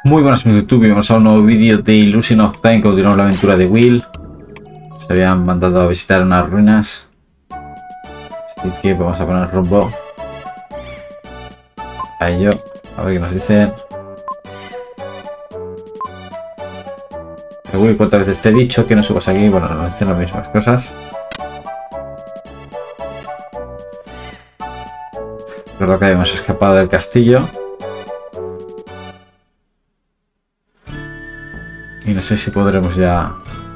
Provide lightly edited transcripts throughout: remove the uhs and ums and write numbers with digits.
Muy buenas amigos de YouTube, bienvenidos a un nuevo vídeo de Illusion of Time. Continuamos la aventura de Will. Se habían mandado a visitar unas ruinas, así que vamos a poner rumbo a ello, a ver qué nos dicen. Will, ¿cuántas veces te he dicho que no subas aquí? Bueno, nos dicen las mismas cosas. Recuerdo que habíamos escapado del castillo y no sé si podremos ya...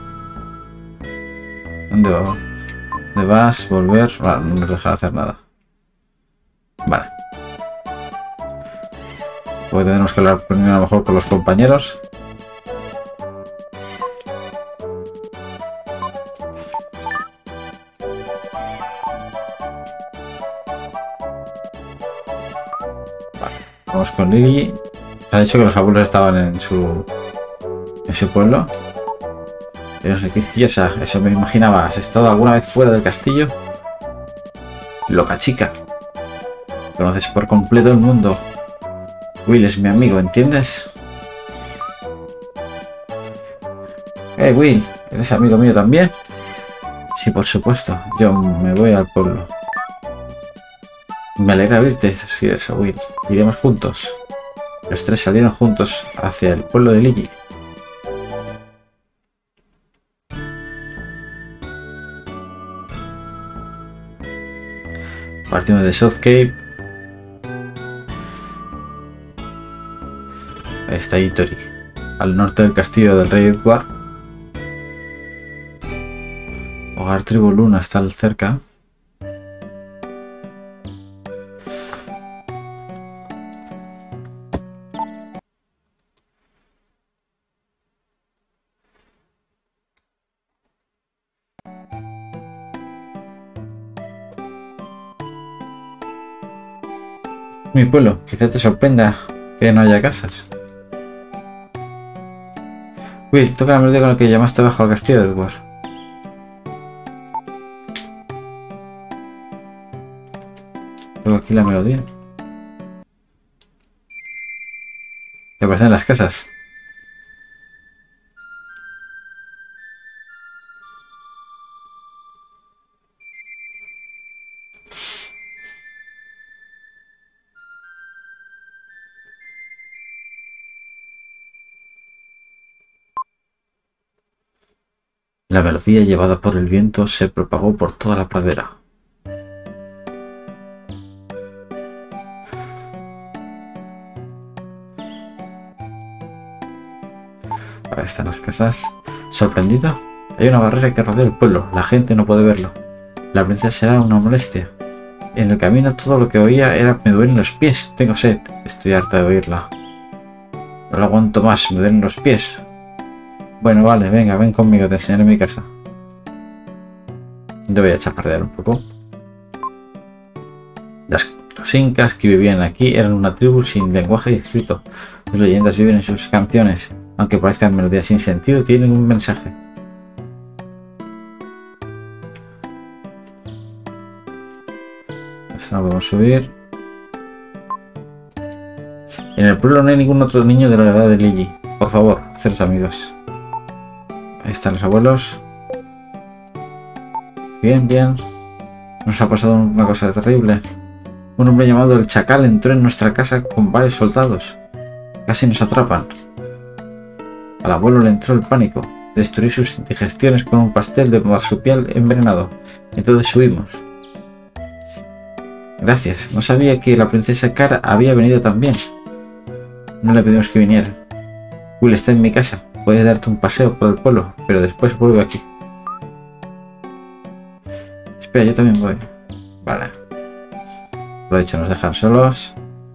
¿Dónde va? ¿Dónde vas? ¿Volver? Vale, no nos dejan hacer nada. Vale. Pues tenemos que hablar primero a lo mejor con los compañeros. Vale. Vamos con Lily. Ha dicho que los abuelos estaban en su pueblo. Pero no sé qué curiosa, eso me imaginaba. ¿Has estado alguna vez fuera del castillo? Loca chica. Conoces por completo el mundo. Will es mi amigo, ¿entiendes? Will, ¿eres amigo mío también? Sí, por supuesto. Yo me voy al pueblo. Me alegra verte, si eso, Will. Iremos juntos. Los tres salieron juntos hacia el pueblo de Lily. Partimos de South Cape. Ahí está Itori, al norte del castillo del rey Edward. Hogar Tribu Luna está cerca. Mi pueblo, quizá te sorprenda que no haya casas. Will, toca la melodía con la que llamaste abajo al castillo de Edward. Tengo aquí la melodía. ¿Qué aparecen en las casas? La melodía llevada por el viento se propagó por toda la pradera. Ahí están las casas. ¿Sorprendido? Hay una barrera que rodea el pueblo. La gente no puede verlo. La princesa será una molestia. En el camino todo lo que oía era me duelen los pies. Tengo sed. Estoy harta de oírla. No lo aguanto más. Me duelen los pies. Bueno, vale, venga, ven conmigo, te enseñaré mi casa. Yo voy a chapardear un poco. Los incas que vivían aquí eran una tribu sin lenguaje escrito. Sus leyendas viven en sus canciones. Aunque parezcan melodías sin sentido, tienen un mensaje. Esto no podemos subir. En el pueblo no hay ningún otro niño de la edad de Lily. Por favor, haceros amigos. Ahí están los abuelos. Bien, bien. Nos ha pasado una cosa terrible. Un hombre llamado el Chacal entró en nuestra casa con varios soldados. Casi nos atrapan. Al abuelo le entró el pánico. Destruí sus digestiones con un pastel de marsupial envenenado. Entonces huimos. Gracias. No sabía que la princesa Cara había venido también. No le pedimos que viniera. Will está en mi casa. Puedes darte un paseo por el pueblo, pero después vuelve aquí. Espera, yo también voy. Vale. Lo dicho, nos dejan solos.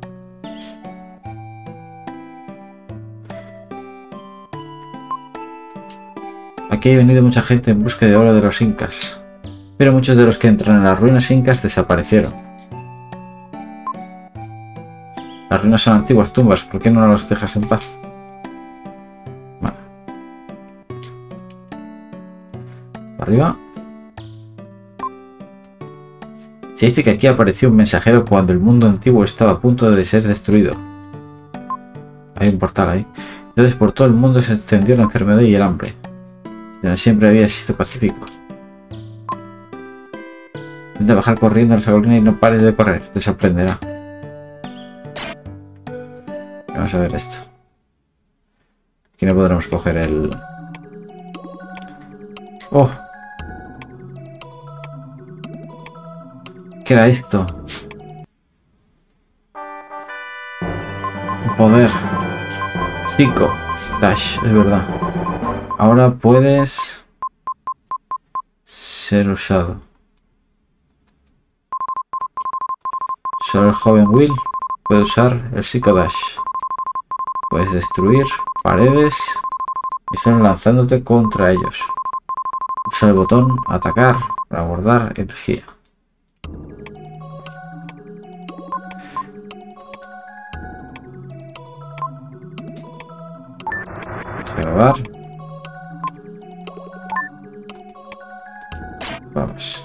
Aquí ha venido mucha gente en busca de oro de los incas. Pero muchos de los que entran en las ruinas incas desaparecieron. Las ruinas son antiguas tumbas, ¿por qué no las dejas en paz? Vale. Arriba. Se dice que aquí apareció un mensajero cuando el mundo antiguo estaba a punto de ser destruido. Hay un portal ahí. Entonces por todo el mundo se extendió la enfermedad y el hambre. Pero siempre había sido pacífico. Intenta bajar corriendo a esa colina y no pares de correr. Te sorprenderá. Vamos a ver esto. Aquí no podremos coger el... ¡Oh! ¿Qué era esto? Un poder. Psico. Dash, es verdad. Ahora puedes... ser usado. Solo el joven Will puede usar el Psico Dash. Puedes destruir paredes y están lanzándote contra ellos. Usa el botón atacar para guardar energía. Grabar. Vamos.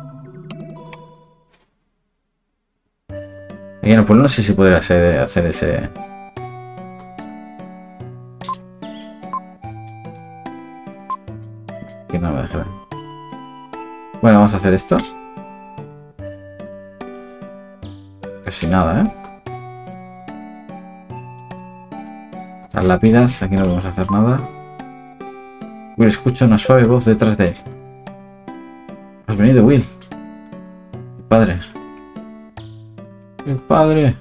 Y bueno, pues no sé si podría hacer ese... Aquí no me dejará. Bueno, vamos a hacer esto. Casi nada, ¿eh? Las lápidas, aquí no podemos hacer nada. Will escucha una suave voz detrás de él. ¿Has venido, Will? Mi padre. Mi padre.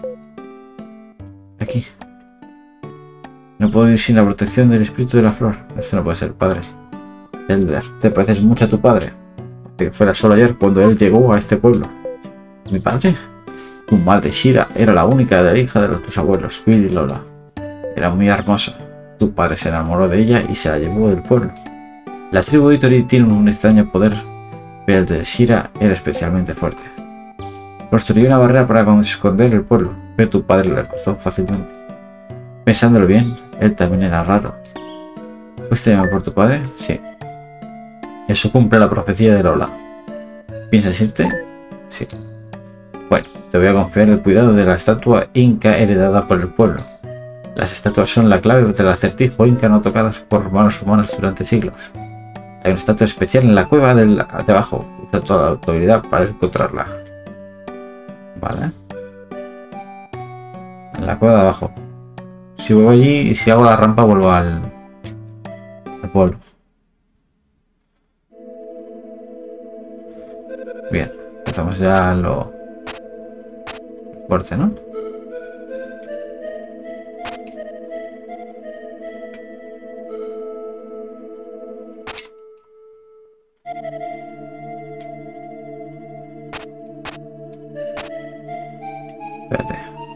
Aquí. No puedo ir sin la protección del espíritu de la flor. Esto no puede ser, padre. Elder, te pareces mucho a tu padre. Que fuera solo ayer cuando él llegó a este pueblo. ¿Mi padre? Tu madre, Shira, era la única de la hija de tus abuelos, Will y Lola. Era muy hermosa. Tu padre se enamoró de ella y se la llevó del pueblo. La tribu de Itori tiene un extraño poder, pero el de Shira era especialmente fuerte. Construyó una barrera para esconder el pueblo, pero tu padre la cruzó fácilmente. Pensándolo bien, él también era raro. ¿Fuiste llamado por tu padre? Sí. Eso cumple la profecía de Lola. ¿Piensas irte? Sí. Bueno, te voy a confiar el cuidado de la estatua inca heredada por el pueblo. Las estatuas son la clave del acertijo inca no tocadas por manos humanas durante siglos. Hay una estatua especial en la cueva de abajo. Usa toda la autoridad para encontrarla. Vale. En la cueva de abajo. Si vuelvo allí y si hago la rampa vuelvo al pueblo. Bien. Empezamos ya lo fuerte, ¿no? Espérate.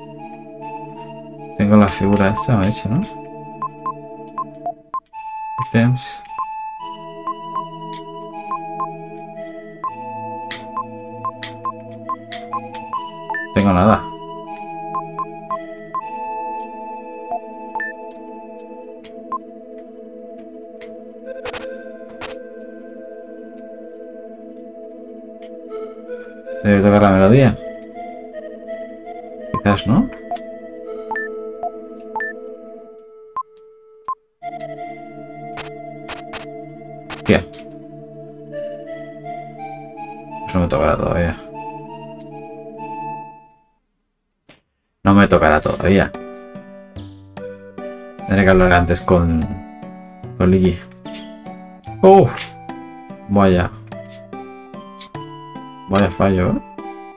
Tengo la figura esta, me ha dicho, ¿no? Items. Tengo nada. Debe tocar la melodía. Quizás, ¿no? Hostia. Pues no me tocará todavía. No me tocará todavía. Tendré que hablar antes con Ligi. ¡Oh! Vaya. Vaya fallo, ¿eh?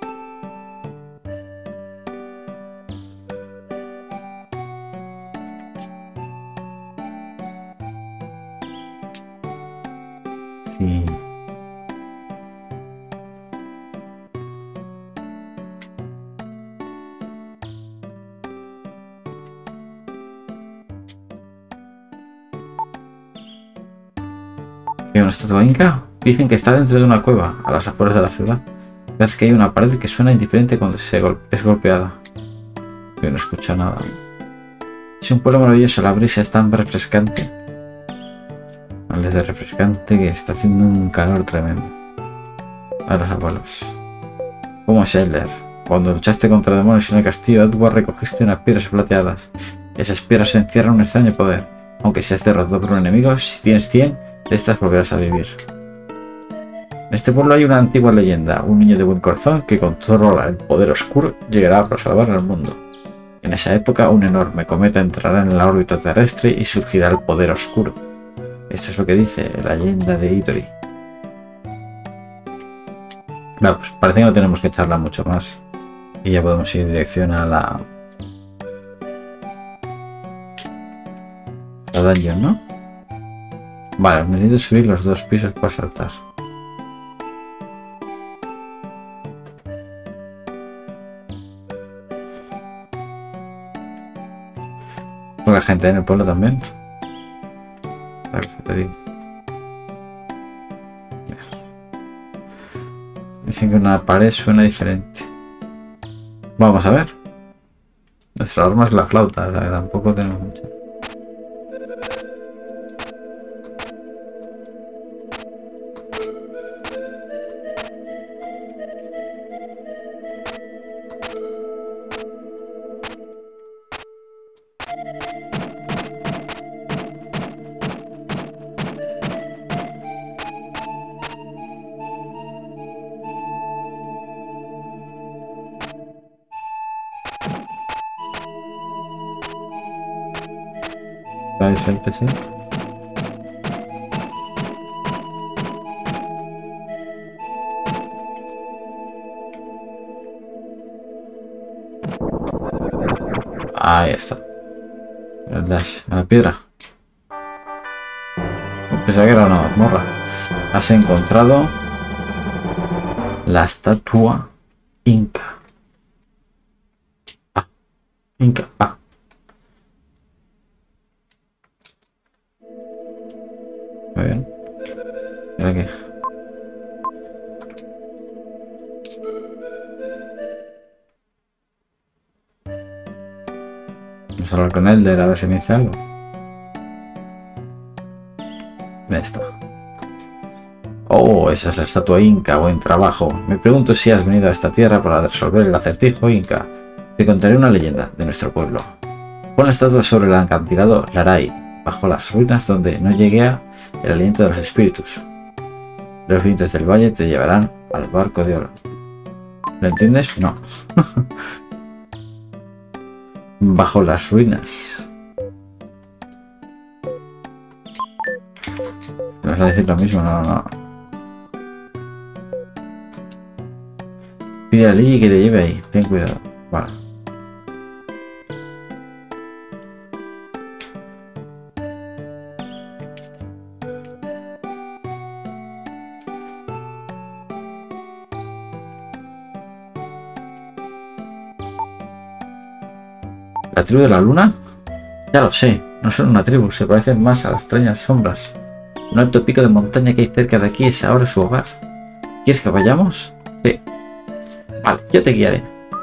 Sí. ¿Hay una estatua inca? Dicen que está dentro de una cueva, a las afueras de la ciudad. Ves que hay una pared que suena indiferente cuando es golpeada. Yo no escucho nada. Es un pueblo maravilloso, la brisa es tan refrescante. Vale, de refrescante que está haciendo un calor tremendo. A los abuelos. ¿Cómo es Elder? Cuando luchaste contra demonios en el castillo Edward recogiste unas piedras plateadas. Esas piedras encierran un extraño poder. Aunque seas derrotado por un enemigo, si tienes 100, de estas volverás a vivir. En este pueblo hay una antigua leyenda. Un niño de buen corazón que controla el poder oscuro llegará para salvar al mundo. En esa época, un enorme cometa entrará en la órbita terrestre y surgirá el poder oscuro. Esto es lo que dice la leyenda de Itori. Bueno, pues parece que no tenemos que charlar mucho más. Y ya podemos ir en dirección a la dungeon, ¿no? Vale, necesito subir los 2 pisos para saltar. Poca gente en el pueblo también. A ver, te digo. Dicen que una pared suena diferente. Vamos a ver. Nuestra arma es la flauta, la que tampoco tenemos mucho. Vale, suerte, sí. Ahí está. El dash a la piedra. Pensaba que era una mazmorra. Has encontrado la estatua Inca. Ah, Inca. Ah. Muy bien. ¿Ahora qué? Vamos a hablar con Elder a ver si me dice algo. Ya está. Oh, esa es la estatua Inca. Buen trabajo. Me pregunto si has venido a esta tierra para resolver el acertijo Inca. Te contaré una leyenda de nuestro pueblo. Pon la estatua sobre el acantilado Laray, bajo las ruinas donde no llegue el aliento de los espíritus. Los vientos del valle te llevarán al barco de oro. ¿Lo entiendes? No. Bajo las ruinas. ¿Me vas a decir lo mismo? No. Pide a Lily que te lleve ahí. Ten cuidado. Vale. ¿La tribu de la luna? Ya lo sé, no son una tribu, se parecen más a las extrañas sombras. Un alto pico de montaña que hay cerca de aquí es ahora su hogar. ¿Quieres que vayamos? Sí. Vale, yo te guiaré.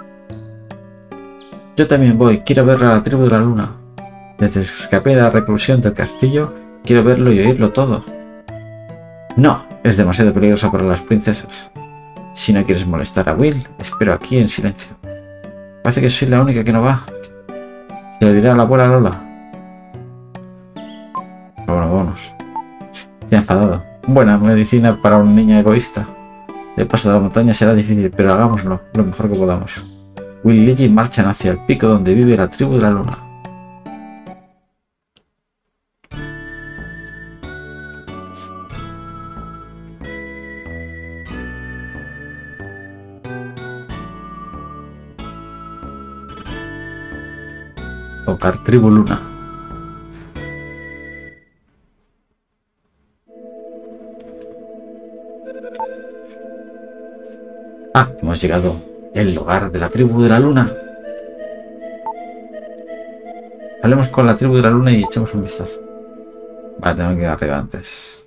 Yo también voy, quiero ver a la tribu de la luna. Desde que escapé de la reclusión del castillo, quiero verlo y oírlo todo. No, es demasiado peligroso para las princesas. Si no quieres molestar a Will, espero aquí en silencio. Parece que soy la única que no va. Se lo diré a la abuela Lola. Bueno, vámonos. Estoy enfadado. Buena medicina para una niña egoísta. El paso de la montaña será difícil, pero hagámoslo lo mejor que podamos. Will y Lily marchan hacia el pico donde vive la tribu de la luna. Tocar tribu luna. Ah, hemos llegado al hogar de la tribu de la luna. Hablemos con la tribu de la luna y echemos un vistazo. Vale, tengo que ir arriba antes.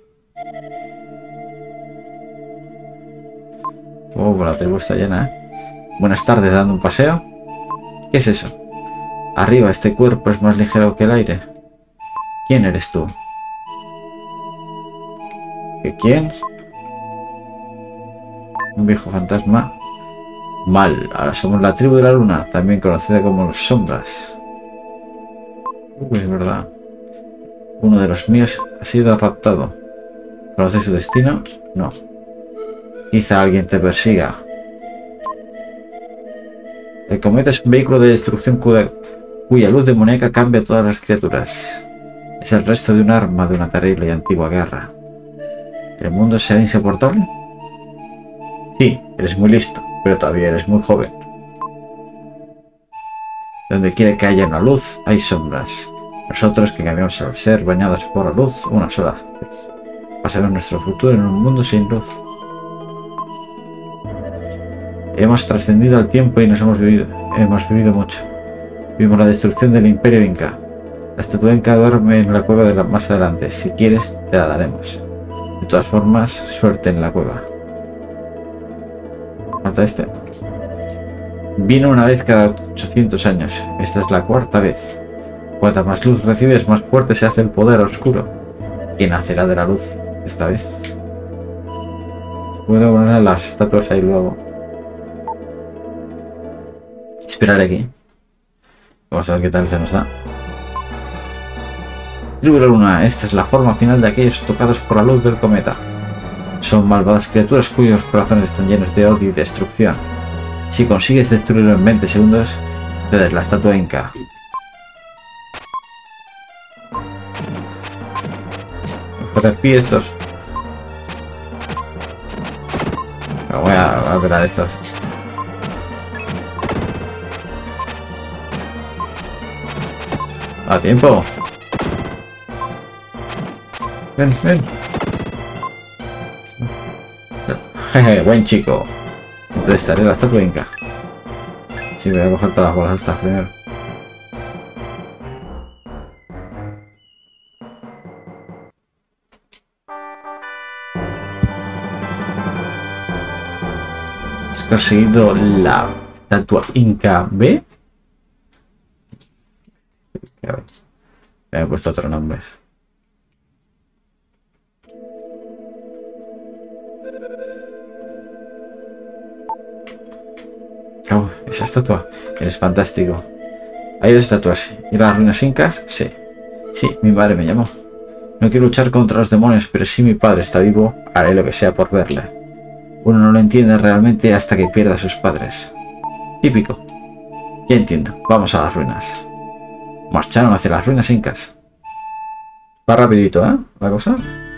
Oh, pues la tribu está llena, ¿eh? Buenas tardes, dando un paseo. ¿Qué es eso? Arriba, este cuerpo es más ligero que el aire. ¿Quién eres tú? ¿Qué quién? Un viejo fantasma. Mal, ahora somos la tribu de la luna, también conocida como los sombras. Es verdad. Uno de los míos ha sido raptado. ¿Conoces su destino? No. Quizá alguien te persiga. El cometa es un vehículo de destrucción cuya luz demoníaca cambia a todas las criaturas. Es el resto de un arma de una terrible y antigua guerra. ¿El mundo será insoportable? Sí, eres muy listo, pero todavía eres muy joven. Donde quiera que haya una luz, hay sombras. Nosotros que cambiamos al ser bañados por la luz una sola vez. Pasaremos nuestro futuro en un mundo sin luz. Hemos trascendido al tiempo y hemos vivido mucho. Vimos la destrucción del Imperio Inca. La estatua Inca duerme en la cueva de más adelante. Si quieres, te la daremos. De todas formas, suerte en la cueva. Falta este. Vino una vez cada 800 años. Esta es la cuarta vez. Cuanta más luz recibes, más fuerte se hace el poder oscuro. ¿Quién nacerá de la luz esta vez? Puedo poner las estatuas ahí luego. Esperar aquí. Vamos a ver qué tal se nos da. Tribu de la Luna. Esta es la forma final de aquellos tocados por la luz del cometa. Son malvadas criaturas cuyos corazones están llenos de odio y destrucción. Si consigues destruirlo en 20 segundos, te das la estatua Inca. Repí estos. Voy a pegar estos. A tiempo. Ven, ven. Jeje, buen chico. Entonces estaré la estatua Inca. Sí, voy a coger todas las bolas estas primero. Has conseguido la estatua Inca B. Me he puesto otros nombres. Oh, esa estatua. Eres fantástico. Hay dos estatuas. ¿Ir a las ruinas incas? Sí. Sí, mi madre me llamó. No quiero luchar contra los demonios, pero si mi padre está vivo, haré lo que sea por verle. Uno no lo entiende realmente hasta que pierda a sus padres. Típico. Ya entiendo. Vamos a las ruinas. Marcharon hacia las ruinas incas. Va rapidito, ¿eh? La cosa.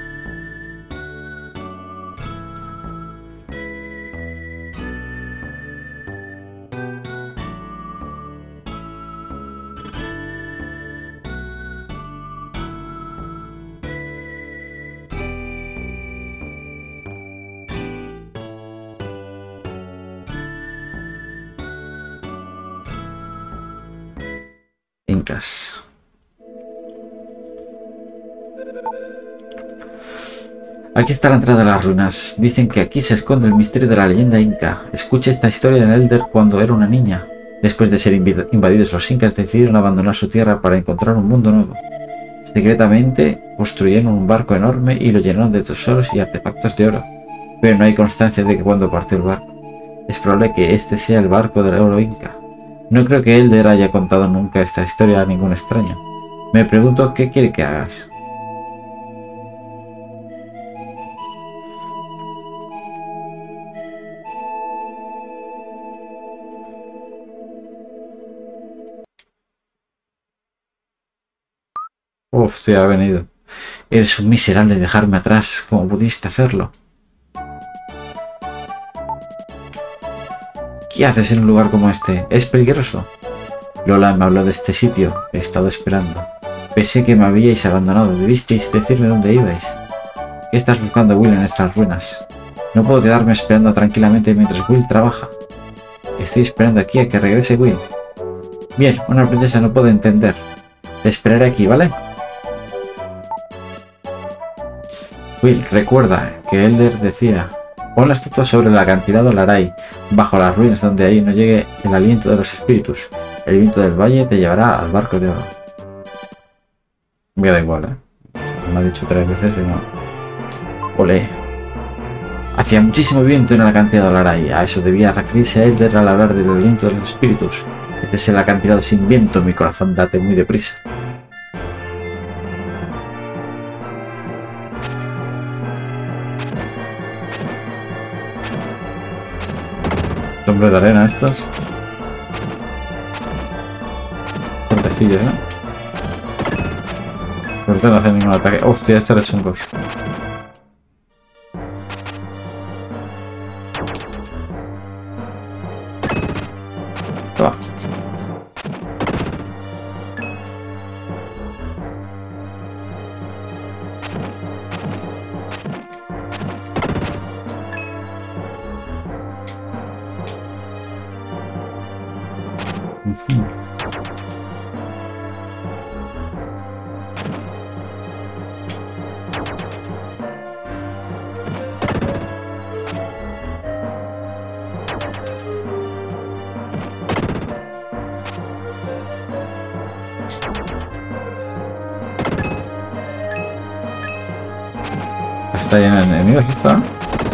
Incas. Aquí está la entrada a las ruinas. Dicen que aquí se esconde el misterio de la leyenda inca. Escuché esta historia en Elder cuando era una niña. Después de ser invadidos, los incas decidieron abandonar su tierra para encontrar un mundo nuevo. Secretamente construyeron un barco enorme y lo llenaron de tesoros y artefactos de oro. Pero no hay constancia de que cuando partió el barco. Es probable que este sea el barco del oro inca. No creo que Elder haya contado nunca esta historia a ningún extraño. Me pregunto qué quiere que hagas. Uf, ya ha venido. Eres un miserable de dejarme atrás. ¿Cómo pudiste hacerlo? ¿Qué haces en un lugar como este? ¿Es peligroso? Lola me habló de este sitio. He estado esperando. Pensé que me habíais abandonado. Debisteis decirme dónde ibais. ¿Qué estás buscando, Will, en estas ruinas? No puedo quedarme esperando tranquilamente mientras Will trabaja. Estoy esperando aquí a que regrese Will. Bien, una princesa no puede entender. Te esperaré aquí, ¿vale? Will, recuerda que Elder decía: pon la estatua sobre el acantilado Larai, bajo las ruinas donde ahí no llegue el aliento de los espíritus. El viento del valle te llevará al barco de oro. Me da igual, ¿eh? Me ha dicho 3 veces y no. Olé. Hacía muchísimo viento en el acantilado Larai. A eso debía referirse a Elder al hablar del aliento de los espíritus. Este es el acantilado sin viento, mi corazón late muy deprisa. Hombres de arena estos. Fuertecillos, ¿eh? Por no hacer ningún ataque. Hostia, este era chungos. Va. Está lleno de enemigos esto, ¿no?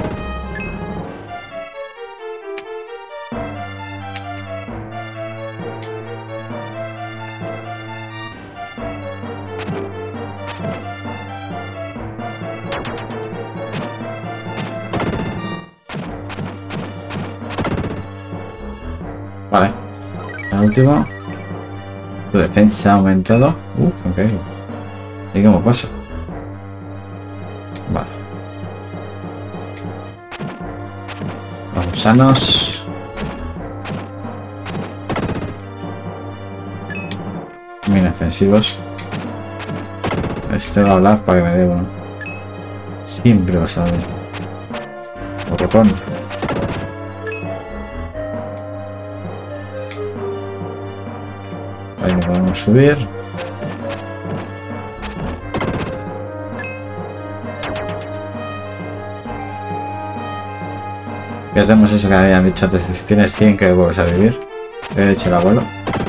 Vale. El último. Tu defensa ha aumentado. Ok. ¿Y cómo paso? Vale. Los gusanos. Inofensivos. Este va a hablar para que me dé uno. Siempre vas a ver. Botón. Ahí no podemos subir. Ya tenemos eso que habían dicho antes. Si tienes 100 que vuelves a vivir. Lo había dicho el abuelo.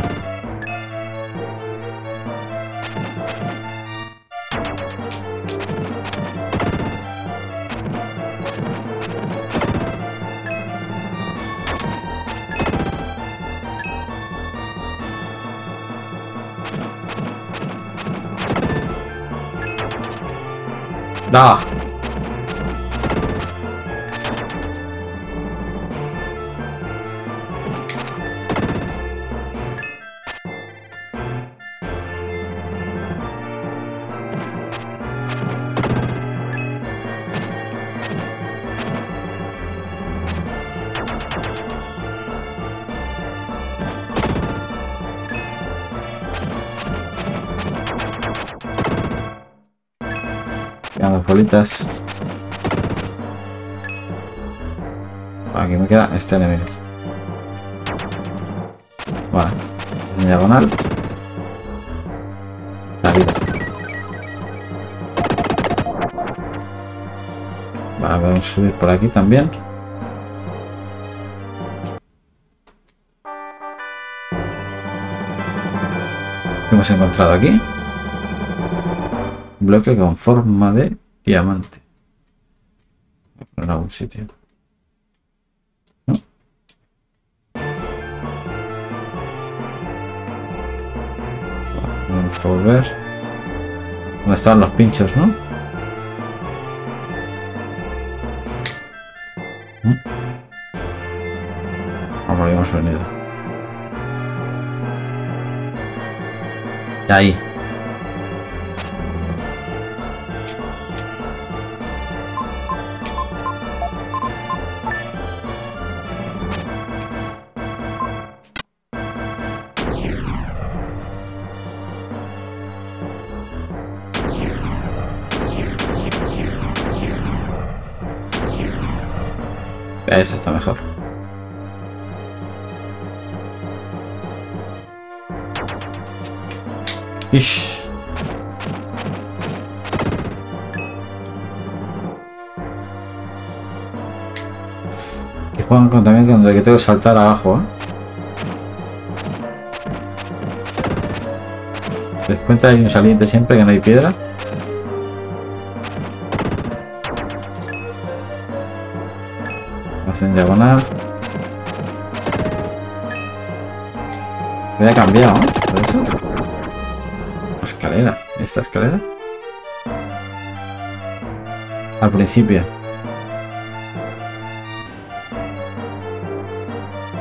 ¡No! Quedan dos bolitas. Aquí me queda este enemigo. Vale. En diagonal. Esta vida. Vale, vamos a subir por aquí también. ¿Qué hemos encontrado aquí? Bloque con forma de diamante. Voy a poner en algún sitio. ¿No? Vamos a volver. ¿Dónde estaban los pinchos, no? Vamos, hemos venido. Ahí. Ese está mejor. Ish. Que juegan con también donde que tengo que saltar abajo, ¿Te das cuenta? Hay un saliente siempre que no hay piedra. En diagonal. Me había cambiado, ¿no? Por eso. La escalera. ¿Esta escalera? Al principio.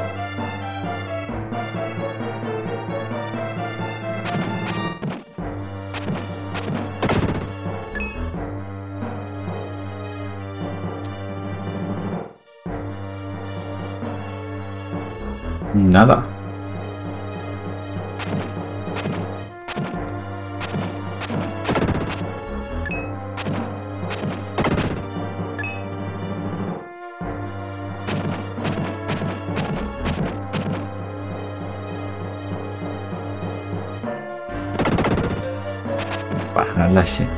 Nada. Para ganarla así.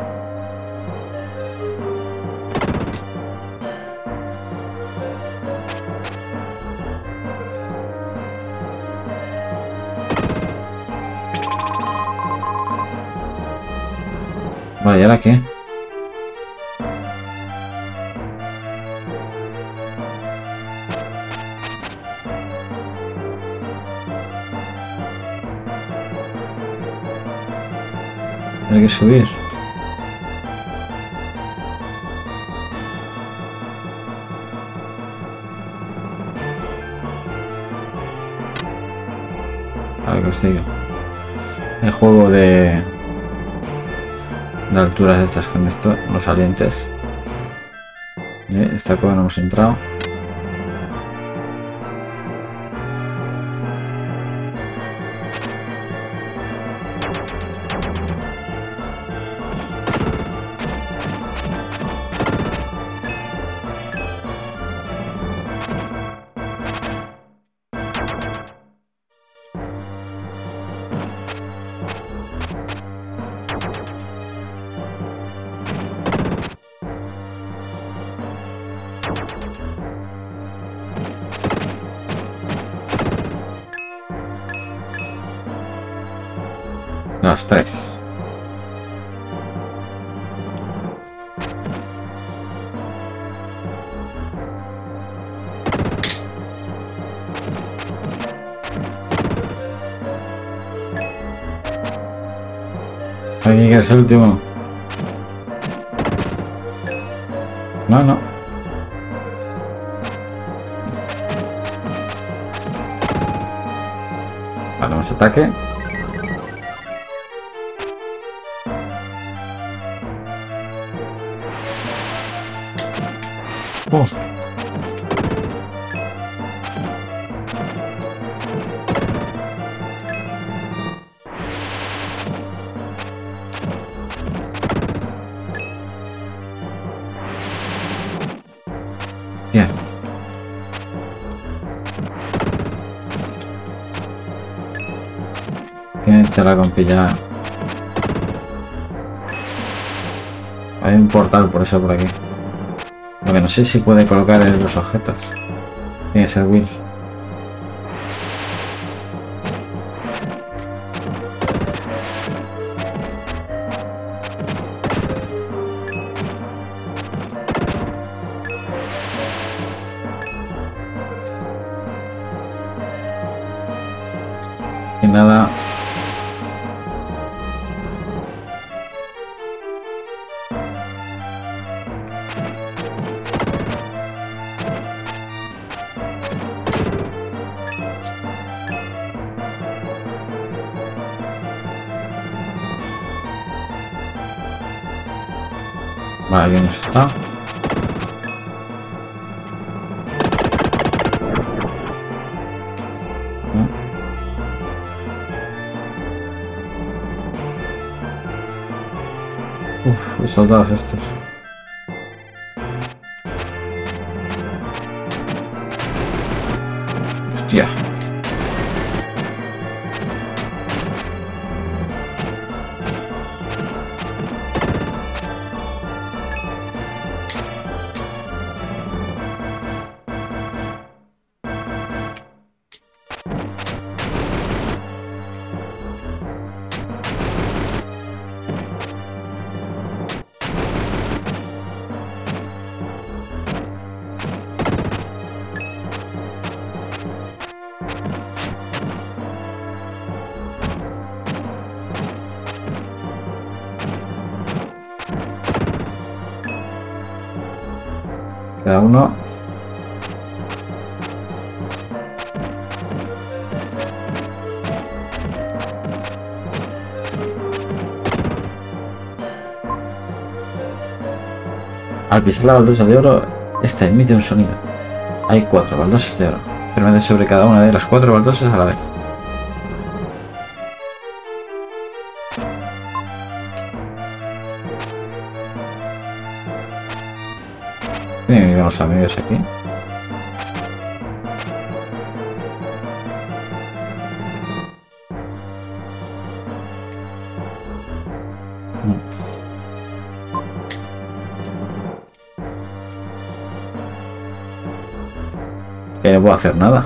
Vale, ¿y ahora qué? Hay que subir. A ver qué os digo. El juego de alturas estas con esto, los salientes. Esta cueva no hemos entrado. Las tres. ¿Alguien que es el último? No, no. Vale, vamos a ataque. Oh. Hostia. Tiene esta la compilla. Hay un portal por eso por aquí. Lo que no sé si puede colocar en los objetos. Tiene que ser Will. Y nada. Vale, aquí hemos estado. Uf, los soldados estos. Hostia. Queda uno. Al pisar la baldosa de oro, esta emite un sonido. Hay 4 baldosas de oro. Permanece sobre cada una de las 4 baldosas a la vez. Tienen los amigos aquí. Que no puedo hacer nada.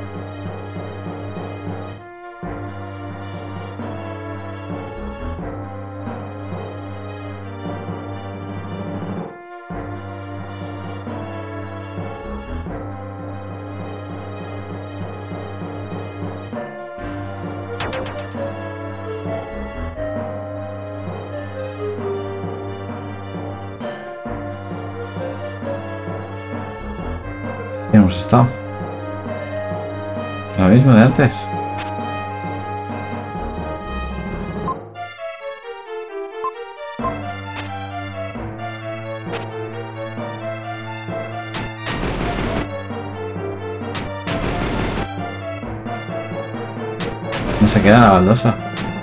Hemos estado lo mismo de antes. No se queda la baldosa.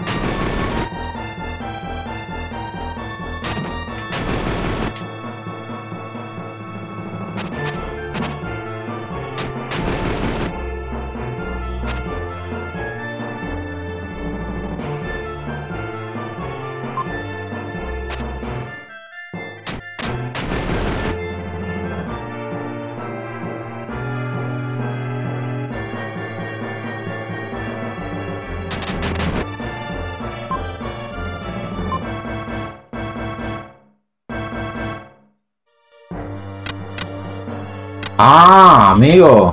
¡Ah, amigo!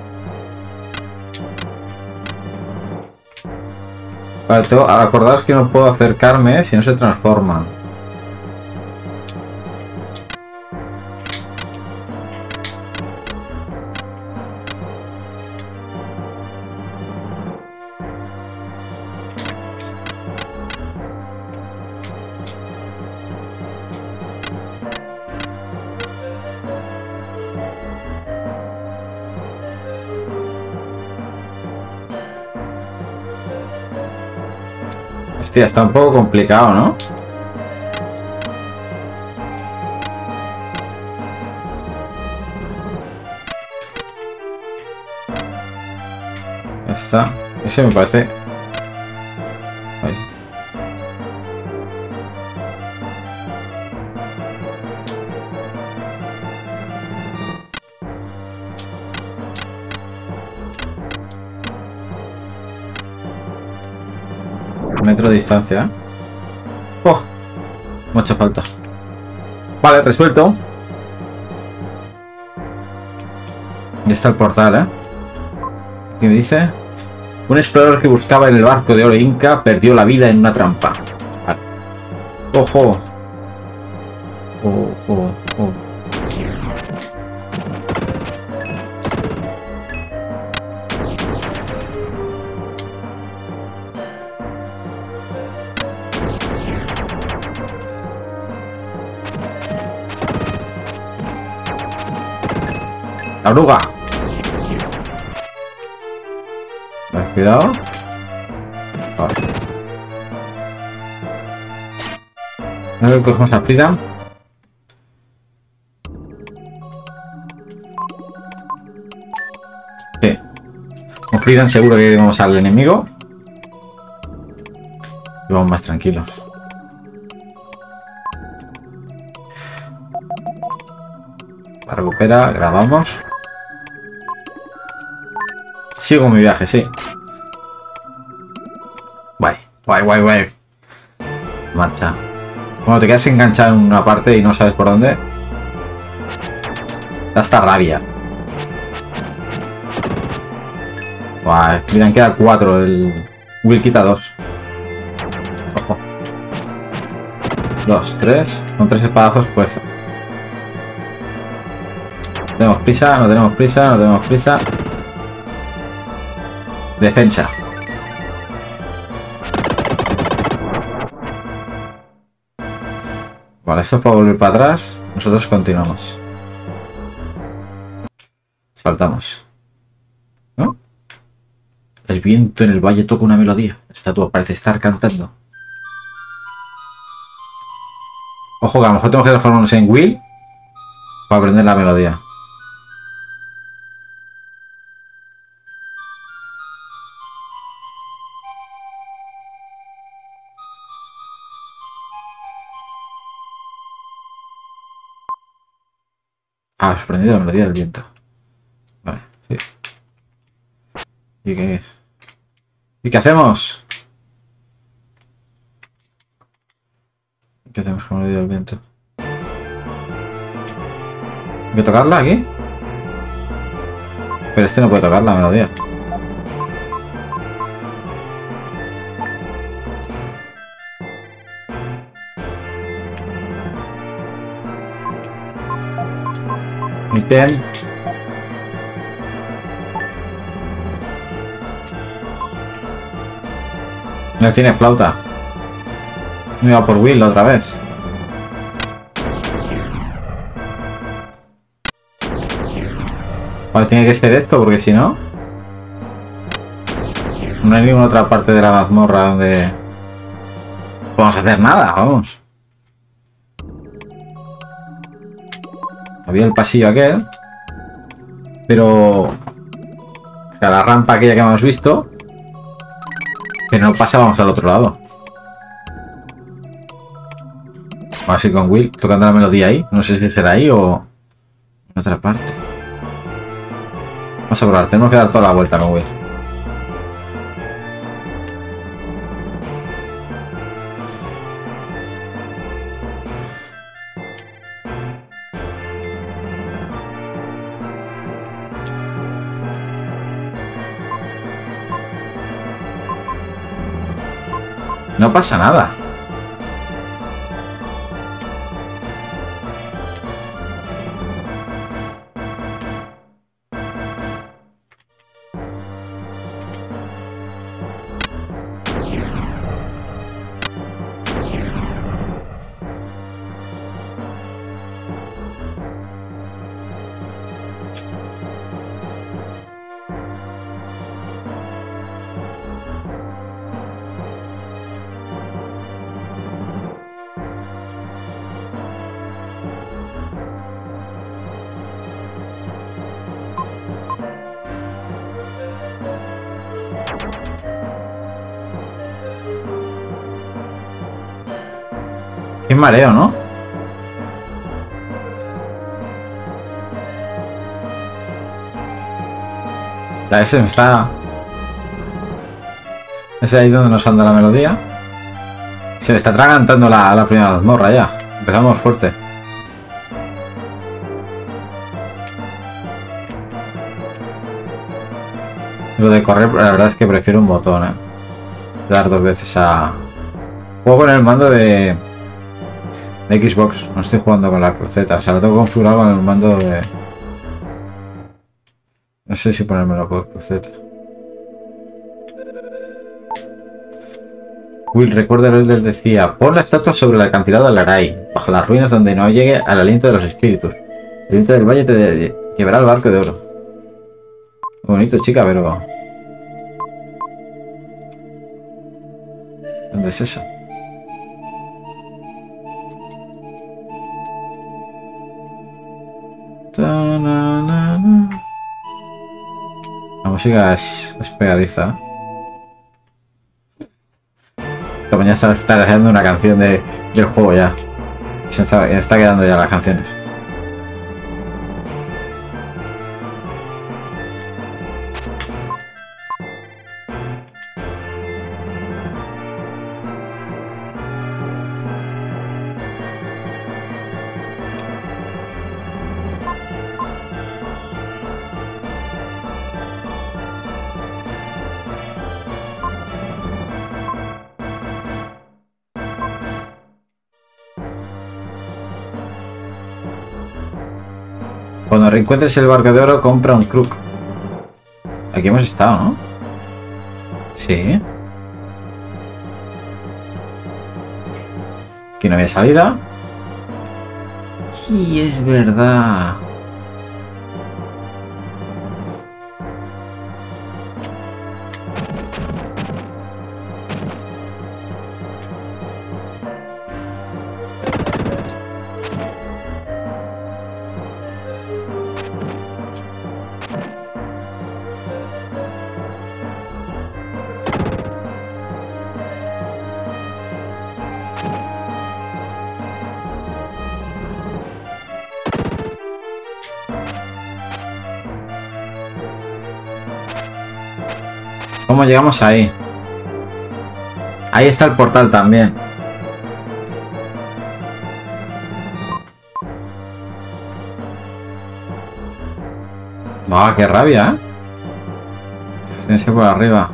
Vale, acordaos que no puedo acercarme si no se transforman. Hostia, está un poco complicado, ¿no? Ya está. Eso me parece... Ahí. Metro de distancia, ¿eh? ¡Oh! Mucha falta. Vale, resuelto. Ya está el portal, ¿eh? ¿Qué me dice? Un explorador que buscaba en el barco de oro inca perdió la vida en una trampa. Vale. ¡Ojo! ¡Ojo! ¡Ojo! ¡La oruga! Cuidado. Vale. A ver, cogemos a Frida. Sí. Con Frida seguro que vamos al enemigo. Y vamos más tranquilos. La recupera, grabamos. Sigo mi viaje, sí. Guay, guay, guay, guay. Marcha. Cuando te quedas enganchado en una parte y no sabes por dónde, da hasta rabia. Guay, miren, queda 4. El Will quita 2. Ojo. 2, 3. Con 3 espadazos, pues. Tenemos prisa, no tenemos prisa, no tenemos prisa. Defensa. Vale, esto es para volver para atrás. Nosotros continuamos. Saltamos. El viento en el valle toca una melodía. La estatua parece estar cantando. Ojo, que a lo mejor tenemos que transformarnos en Will para aprender la melodía. Ah, he aprendido la melodía del viento. Vale, sí. ¿Y qué hacemos? ¿Qué hacemos con la melodía del viento? ¿Hay que tocarla aquí? Pero este no puede tocar la melodía. Ítem. No tiene flauta. Me iba por Will otra vez. Vale, tiene que ser esto, porque si no... No hay ninguna otra parte de la mazmorra donde... podamos hacer nada, vamos. Había el pasillo aquel. Pero... la rampa aquella que hemos visto... pero no pasábamos al otro lado. Vamos a ir con Will tocando la melodía ahí. No sé si será ahí o... en otra parte. Vamos a probar. Tenemos que dar toda la vuelta con Will. No pasa nada. Qué mareo, ¿no? Ese me está... es ahí donde nos anda la melodía. Se me está atragantando la primera mazmorra ya. Empezamos fuerte. Lo de correr, la verdad es que prefiero un botón, ¿eh? Dar dos veces a... Juego con el mando de Xbox. No estoy jugando con la cruceta. O sea, lo tengo configurado con el mando de... no sé si ponérmelo por cruceta. Will, recuerda lo que decía. Pon la estatua sobre el acantilado del Aray, bajo las ruinas donde no llegue al aliento de los espíritus. El viento del valle te llevará al barco de oro. Muy bonito, chica, pero... ¿dónde es eso? La música es pegadiza. Esta mañana está haciendo una canción del juego ya. Se está quedando ya las canciones. Cuando reencuentres el barco de oro, compra un crook. Aquí hemos estado, ¿no? Sí. Aquí no había salida. Y es verdad. ¿Cómo llegamos ahí? Ahí está el portal también. ¡Ah, qué rabia, eh! Tienes que ir por arriba.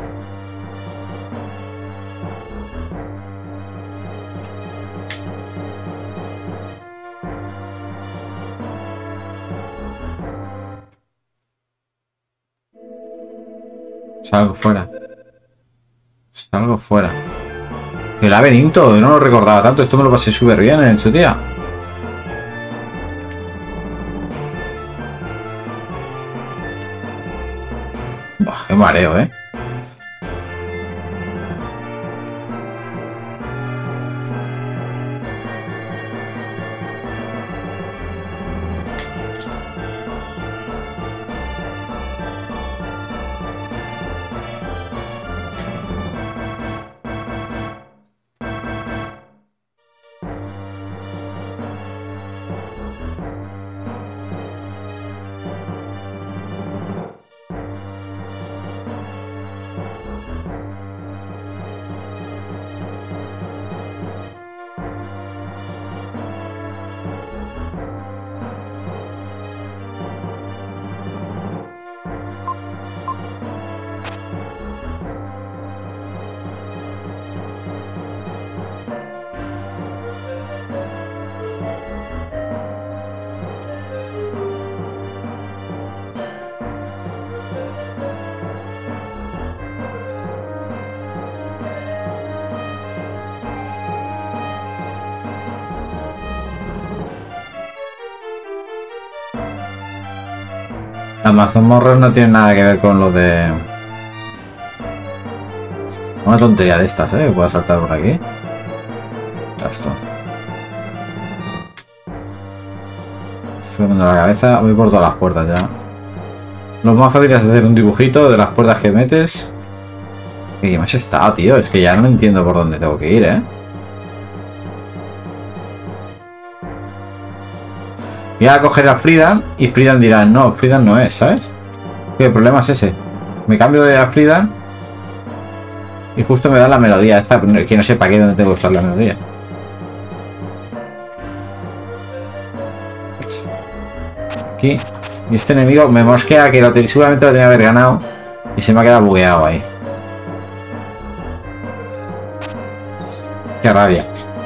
Salgo fuera. Salgo fuera. El laberinto, no lo recordaba tanto. Esto me lo pasé súper bien en su día. Buah, qué mareo, ¿eh? Las mazmorras no tienen nada que ver con lo de... Una tontería de estas, ¿eh? Voy a saltar por aquí. Ya está. Estoy poniendo la cabeza. Voy por todas las puertas ya. Lo más fácil es hacer un dibujito de las puertas que metes. ¿Qué me has estado, tío? Es que ya no entiendo por dónde tengo que ir, ¿eh? Voy a coger a Friedan y Friedan dirá, no, Friedan no es, ¿sabes? El problema es ese. Me cambio de a Friedan y justo me da la melodía esta, que no sé para qué dónde tengo que usar la melodía. Aquí. Y este enemigo me mosquea que seguramente lo tenía que haber ganado y se me ha quedado bugueado ahí. Qué rabia.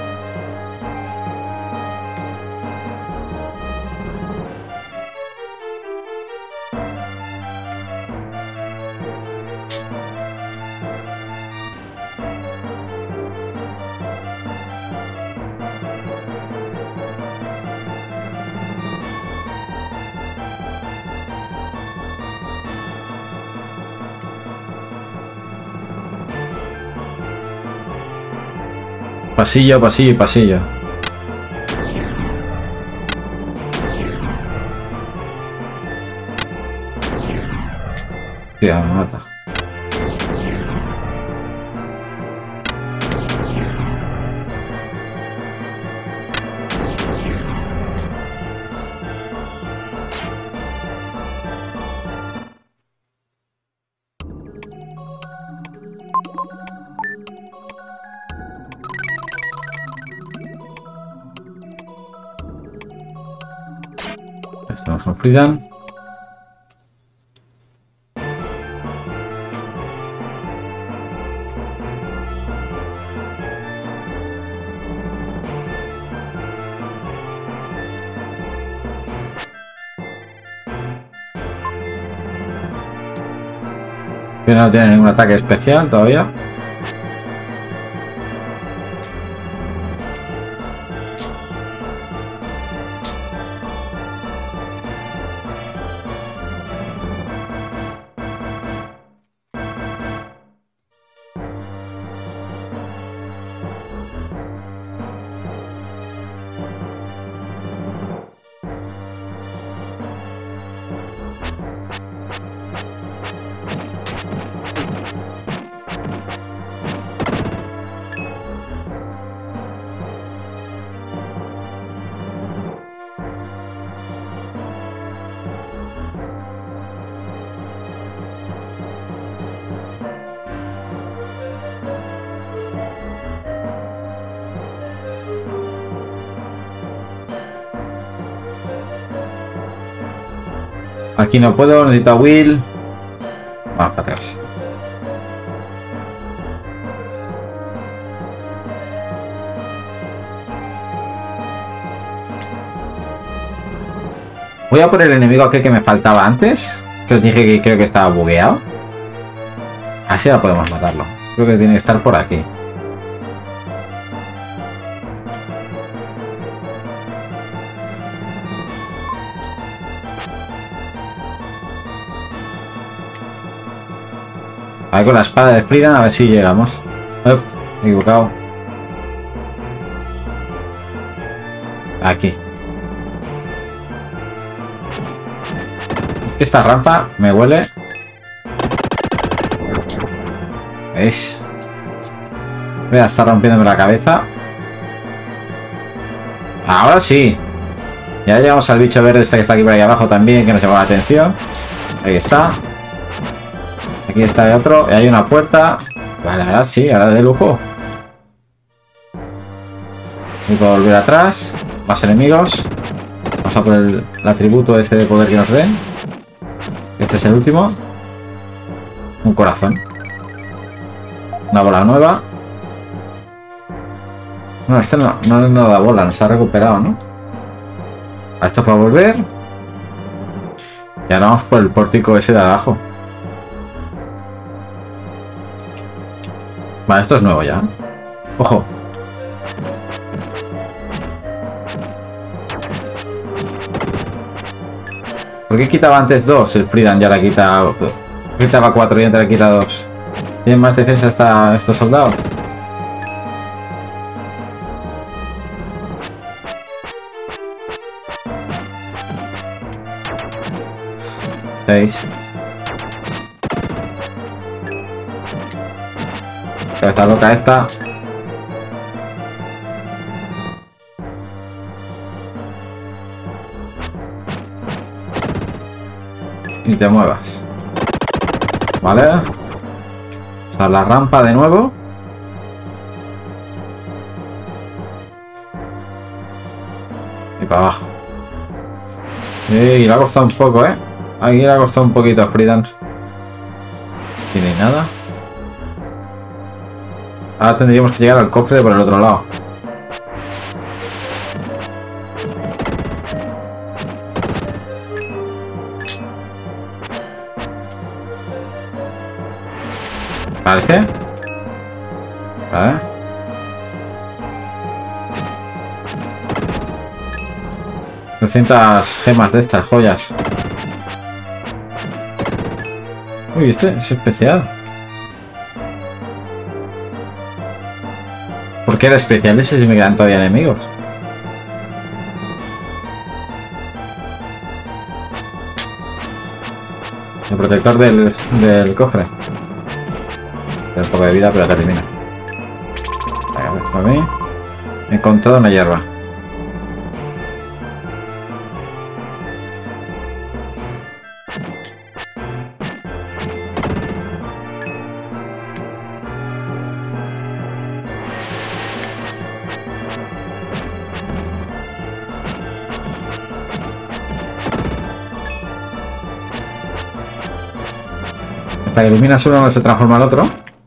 Pasillo, pasillo, pasillo. Tío, me mata. Estamos con Friedan. Que no tiene ningún ataque especial todavía. Aquí no puedo, necesito a Will. Vamos para atrás. Voy a por el enemigo aquel que me faltaba antes. Que os dije que creo que estaba bugueado. Así ahora podemos matarlo. Creo que tiene que estar por aquí. A ver, con la espada de Friedan a ver si llegamos. Equivocado. Aquí. Esta rampa me huele. ¿Veis? Voy a estar rompiéndome la cabeza. Ahora sí. Ya llegamos al bicho verde este que está aquí por ahí abajo también, que nos llama la atención. Ahí está. Aquí está el otro. Y hay una puerta. Vale, ahora sí, ahora de lujo. Y puedo volver atrás. Más enemigos. Vamos a por el atributo ese de poder que nos den. Este es el último. Un corazón. Una bola nueva. No, este no da bola, nos ha recuperado, ¿no? A esto fue a volver. Y ahora vamos por el pórtico ese de abajo. Vale, esto es nuevo ya. Ojo. ¿Por qué quitaba antes 2? El Friedan ya la quita. Quitaba 4 y antes le quita 2. ¿Tienen más defensa estos soldados? Cabeza loca esta. Y te muevas. Vale. Usar la rampa de nuevo. Y para abajo. Y le ha costado un poco, ¿eh? Aquí le ha costado un poquito a Friedan. Aquí no hay nada. Ahora tendríamos que llegar al cofre de por el otro lado. ¿Parece? Vale. $200 gemas de estas, joyas. Uy, este es especial. ¿Por qué era especial ese si me quedan todavía enemigos? El protector del cofre. Tiene un poco de vida, pero te elimina. A ver, por mí. He encontrado una hierba. Hasta que ilumina uno no se transforma el otro.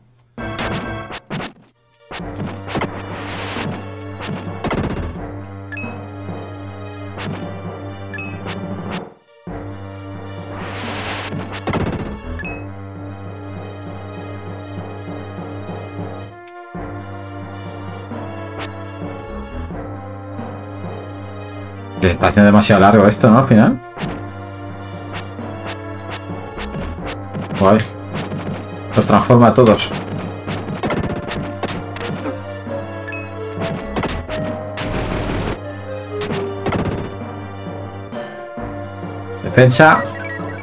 Se está haciendo demasiado largo esto, ¿no? Al final. Guay. Los transforma a todos. Defensa.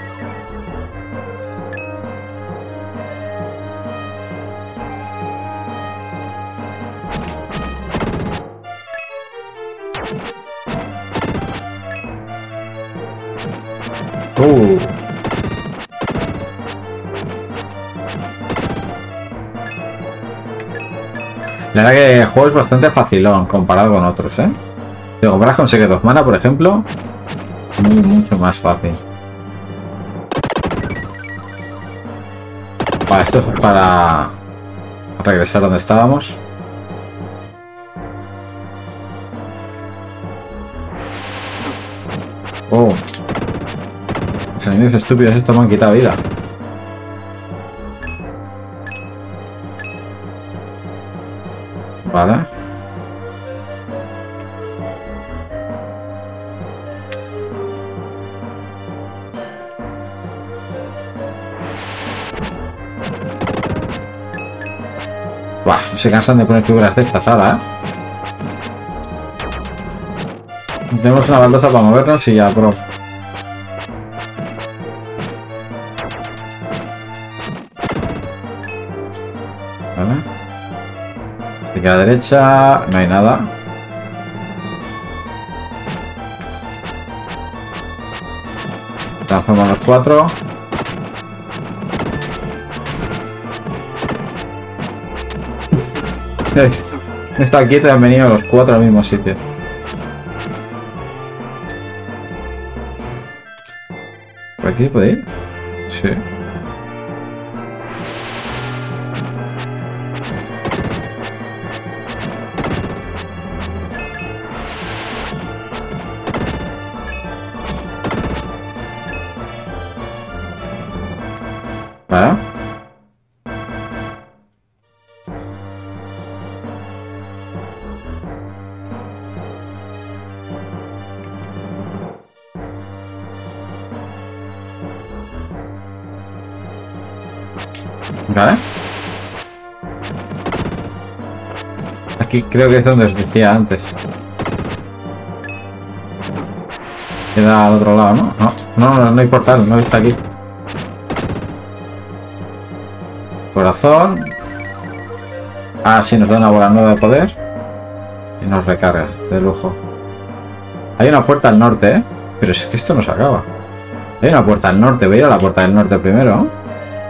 La verdad que el juego es bastante facilón comparado con otros, ¿eh? Si comparas con Secret of Mana, por ejemplo, mucho más fácil. Vale, esto es para regresar donde estábamos. Oh. Los enemigos estúpidos estos me han quitado vida. Vale. Buah, no se cansan de poner figuras de esta sala, ¿eh? Tenemos una baldosa para movernos y ya, bro. Vale. Aquí a la derecha no hay nada. Transformamos los 4. He estado quieto y han venido los 4 al mismo sitio. ¿Por aquí puede ir? Sí. ¿Vale? Vale. Aquí creo que es donde os decía antes. Queda al otro lado, ¿no? No hay portal, no está aquí. Corazón. Ah, sí, nos da una bola nueva de poder. Y nos recarga, de lujo. Hay una puerta al norte, ¿eh? Pero es que esto no se acaba. Hay una puerta al norte, voy a ir a la puerta del norte primero, ¿no?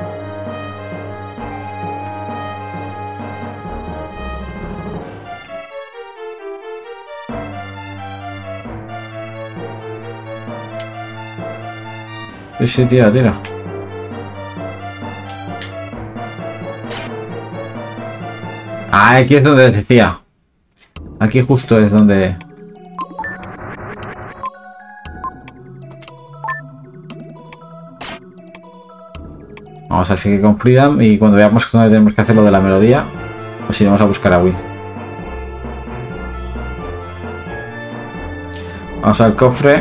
Sí, tira, tira. Ah, aquí es donde decía. Aquí justo es donde... Vamos a seguir con Freedom y cuando veamos dónde tenemos que hacer lo de la melodía, pues iremos a buscar a Will. Vamos al cofre.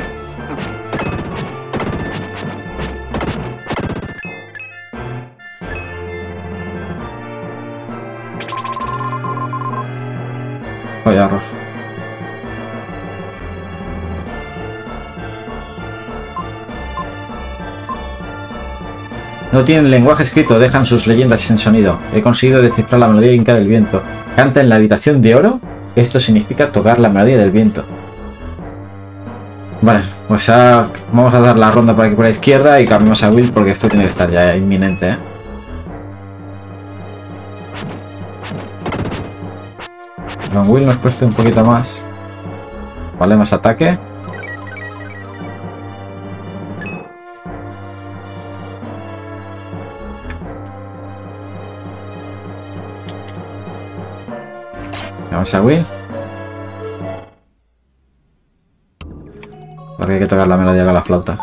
Vaya rojo. No tienen lenguaje escrito, dejan sus leyendas sin sonido. He conseguido descifrar la melodía inca del viento. Canta en la habitación de oro. Esto significa tocar la melodía del viento. Vale, pues ahora vamos a dar la ronda por aquí por la izquierda y cambiamos a Will porque esto tiene que estar ya inminente, ¿eh? Con Will nos cuesta un poquito más. Vale, más ataque. Vamos a Will. Porque hay que tocar la melodía con la flauta.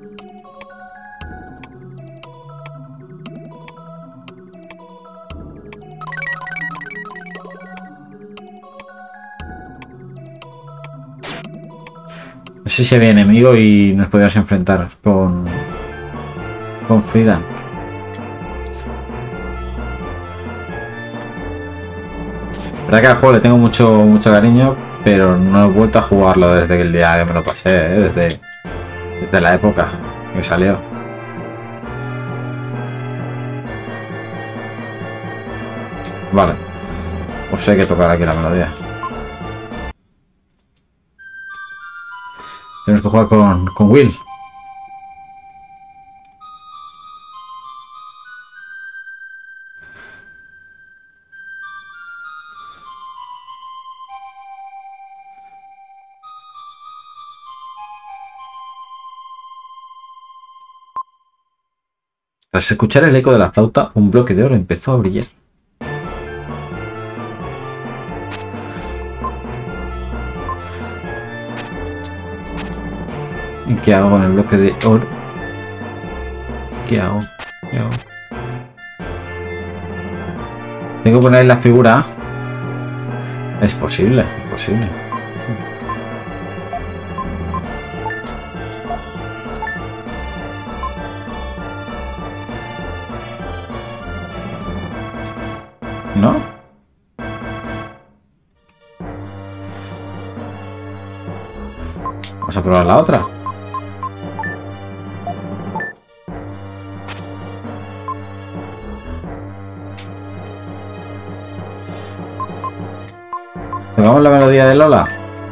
No sé si había enemigo y nos podíamos enfrentar con Frida. La verdad que al juego le tengo mucho cariño, pero no he vuelto a jugarlo desde el día que me lo pasé, desde la época que salió. Vale, pues hay que tocar aquí la melodía. Tenemos que jugar con Will. Tras escuchar el eco de la flauta, un bloque de oro empezó a brillar. ¿Y qué hago con el bloque de oro? ¿Qué hago? ¿Qué hago? Tengo que poner la figura. Es posible, es posible. ¿No? Vamos a probar la otra. ¿Tocamos la melodía de Lola?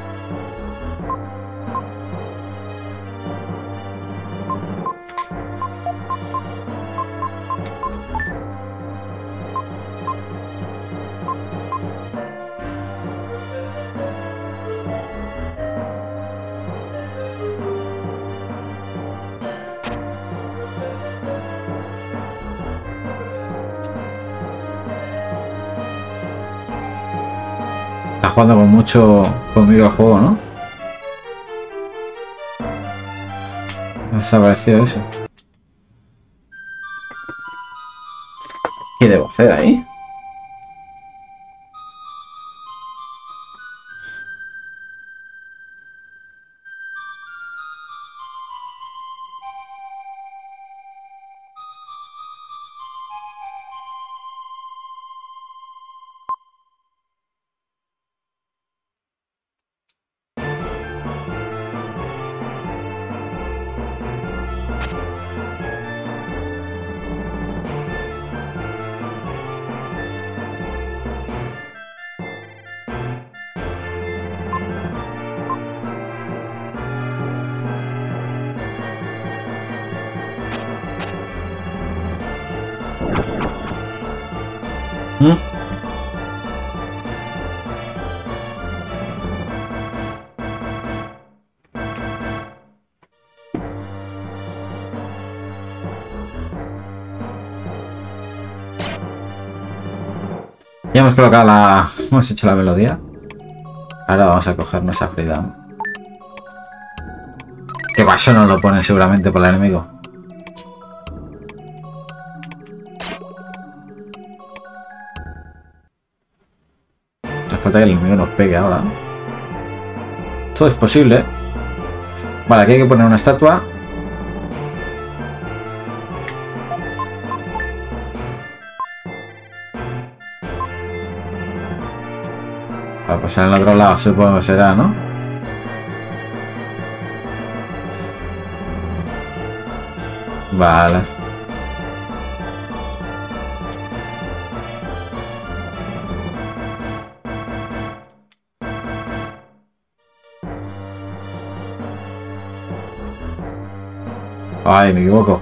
Está jugando con mucho conmigo el juego, ¿no? Me ha desaparecido eso. ¿Qué debo hacer ahí? ¿Mm? Ya hemos colocado la... Hemos hecho la melodía. Ahora vamos a cogernos a Freedom. Que vaso no lo ponen seguramente por el enemigo. Hace falta que el enemigo nos pegue ahora. Todo es posible. Vale, aquí hay que poner una estatua. Vale, pues en el otro lado supongo que será, ¿no? Vale. Ay, me equivoco.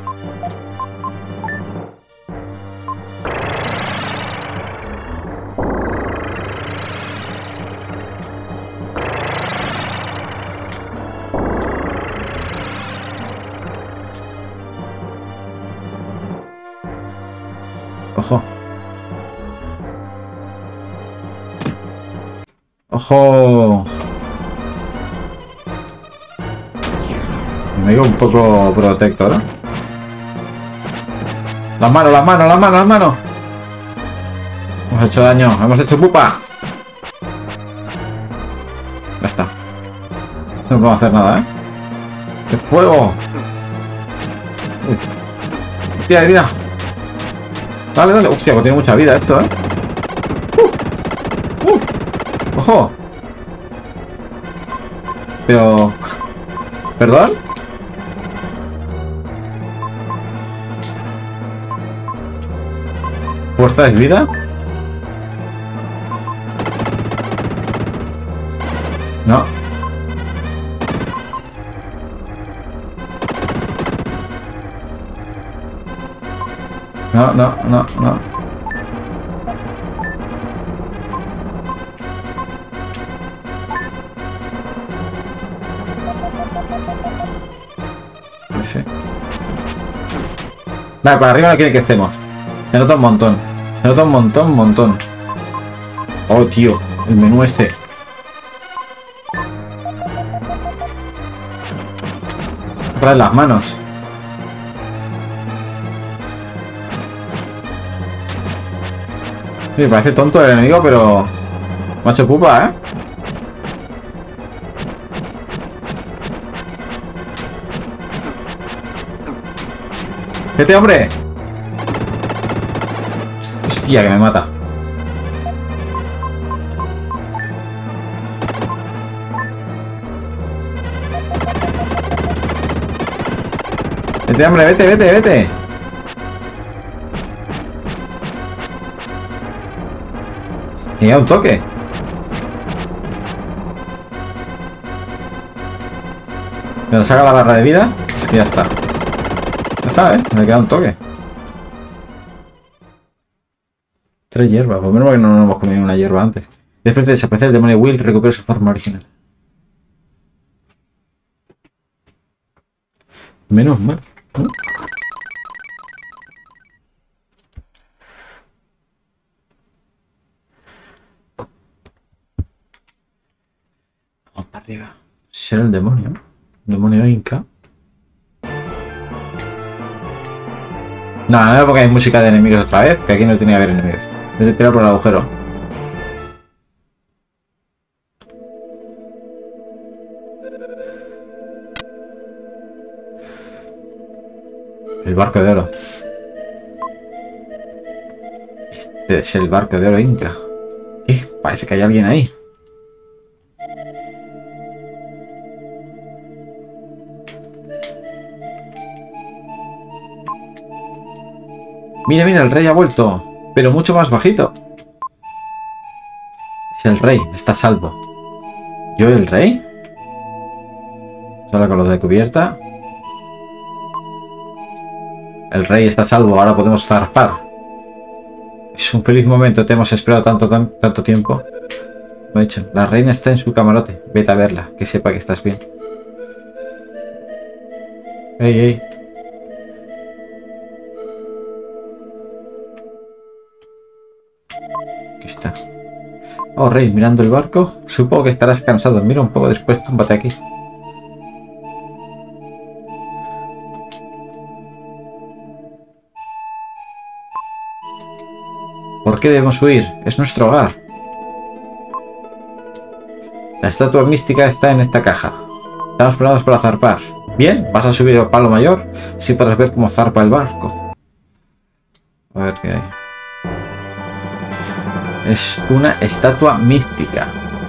Ojo. Ojo. Me digo un poco protector, ¿eh? Las manos, las manos, las manos, las manos. Hemos hecho daño, hemos hecho pupa. Ya está. No podemos hacer nada, ¿eh? ¡Qué fuego! Uy. Tira, tira. Dale, dale. Hostia, pues tiene mucha vida esto, ¿eh? ¡Ojo! Pero... ¿Perdón? ¿Fuerza es vida? No. No, no, no, no. Sí. Vale, para arriba no quiere que estemos. Se nota un montón. Se nota un montón, un montón. Oh, tío. El menú este. Trae las manos. Sí, parece tonto el enemigo, pero... Macho pupa, ¿eh? ¡Vete, hombre! Hostia, que me mata. Vete, hombre, vete, vete, vete. Y ya un toque. Cuando salga la barra de vida, es que ya está. Ya está, me queda un toque. 3 hierbas. Por menos que no nos hemos comido una hierba antes. Después de desaparecer, el demonio Will recupera su forma original. Menos mal. Vamos para arriba. Será el demonio. El demonio Inca. No, no porque hay música de enemigos otra vez, que aquí no tiene que haber enemigos. Voy a tirar por el agujero. El barco de oro. Este es el barco de oro Inca. Parece que hay alguien ahí. Mira, mira, el rey ha vuelto. Pero mucho más bajito. Es el rey, está a salvo. ¿Yo el rey? Solo con lo de cubierta. El rey está a salvo, ahora podemos zarpar. Es un feliz momento, te hemos esperado tanto tiempo. Lo he dicho, la reina está en su camarote. Vete a verla, que sepa que estás bien. ¡Ey, ey! Aquí está. Oh, rey, mirando el barco. Supongo que estarás cansado. Mira un poco después, túmbate aquí. ¿Por qué debemos huir? Es nuestro hogar. La estatua mística está en esta caja. Estamos preparados para zarpar. Bien, ¿vas a subir al palo mayor? Sí podrás ver cómo zarpa el barco. A ver qué hay. Es una estatua mística.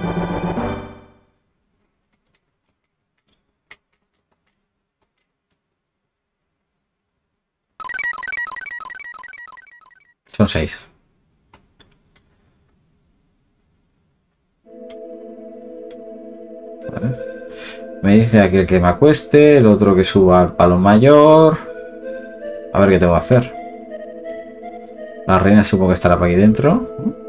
Son 6. Vale. Me dice aquel que me acueste, el otro que suba al palo mayor. A ver qué tengo que hacer. La reina supongo que estará por aquí dentro.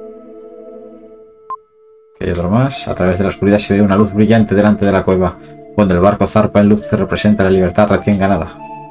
Hay otro más. A través de la oscuridad se ve una luz brillante delante de la cueva. Cuando el barco zarpa en luz se representa la libertad recién ganada.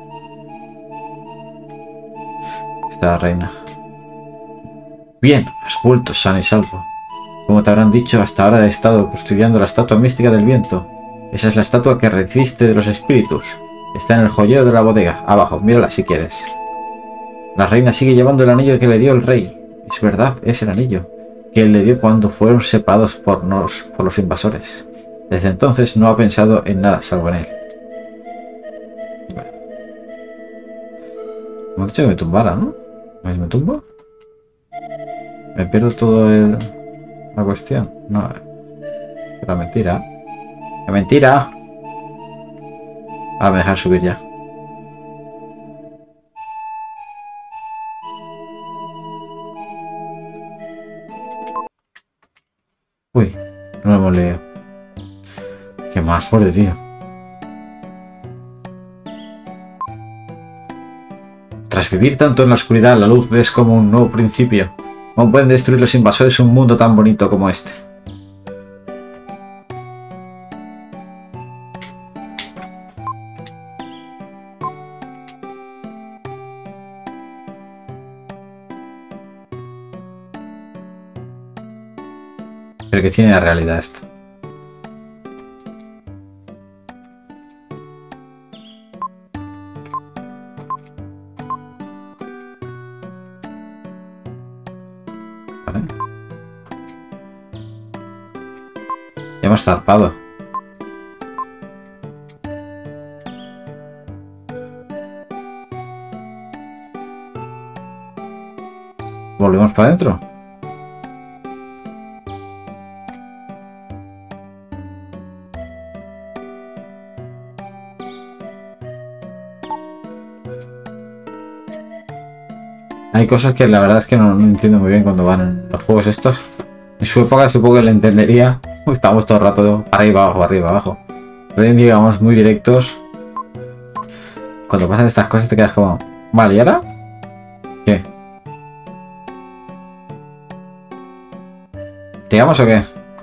Está la reina. Bien, has vuelto sano y salvo. Como te habrán dicho, hasta ahora he estado custodiando la estatua mística del viento. Esa es la estatua que recibiste de los espíritus. Está en el joyero de la bodega, abajo, mírala si quieres. La reina sigue llevando el anillo que le dio el rey. Es verdad, es el anillo que él le dio cuando fueron separados por los invasores. Desde entonces no ha pensado en nada salvo en él. Me han dicho que me tumbara, ¿no? ¿Me tumbo? Me pierdo todo la cuestión. No, era mentira. ¡Es mentira! Ahora me dejar subir ya. Uy, no lo hemos leído. Qué más fuerte, tío. Tras vivir tanto en la oscuridad, la luz es como un nuevo principio. ¿Cómo pueden destruir los invasores un mundo tan bonito como este? Pero que tiene la realidad esto. Vale. Ya hemos zarpado. ¿Volvemos para adentro? Hay cosas que la verdad es que no entiendo muy bien cuando van en los juegos estos. En su época supongo que lo entendería. Estamos todo el rato arriba, abajo, arriba, abajo. Pero hoy en día vamos muy directos. Cuando pasan estas cosas te quedas como... Vale, ¿y ahora? ¿Qué? ¿Llegamos o qué?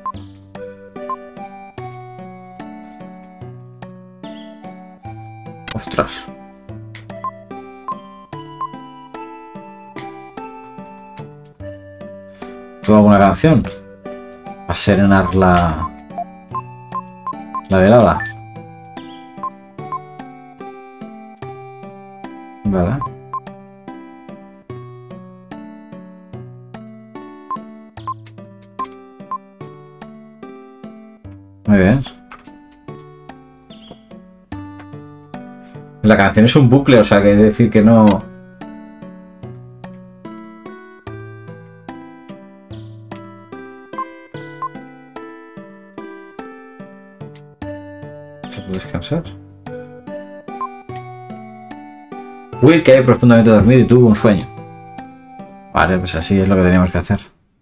Ostras. ¿Tuvo alguna canción? A serenar la velada. Vale. Muy bien. La canción es un bucle, o sea, que decir que no... ¿Se puede descansar? Will cae profundamente dormido y tuvo un sueño. Vale, pues así es lo que teníamos que hacer.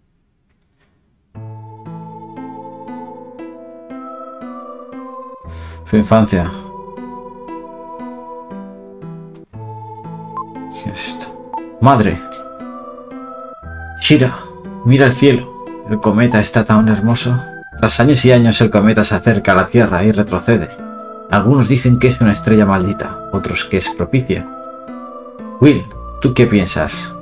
Su infancia. ¿Qué es esto? ¡Madre! Shira, mira el cielo. El cometa está tan hermoso. Tras años y años el cometa se acerca a la Tierra y retrocede. Algunos dicen que es una estrella maldita, otros que es propicia. Will, ¿tú qué piensas?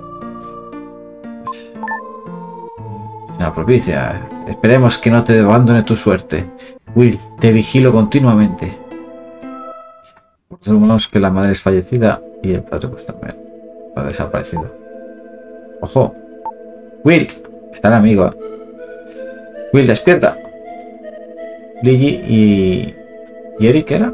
Una propicia. Esperemos que no te abandone tu suerte. Will, te vigilo continuamente. Supongamos que la madre es fallecida y el padre pues también ha desaparecido. ¡Ojo! Will, está el amigo. Will, despierta. Lily y Eric era.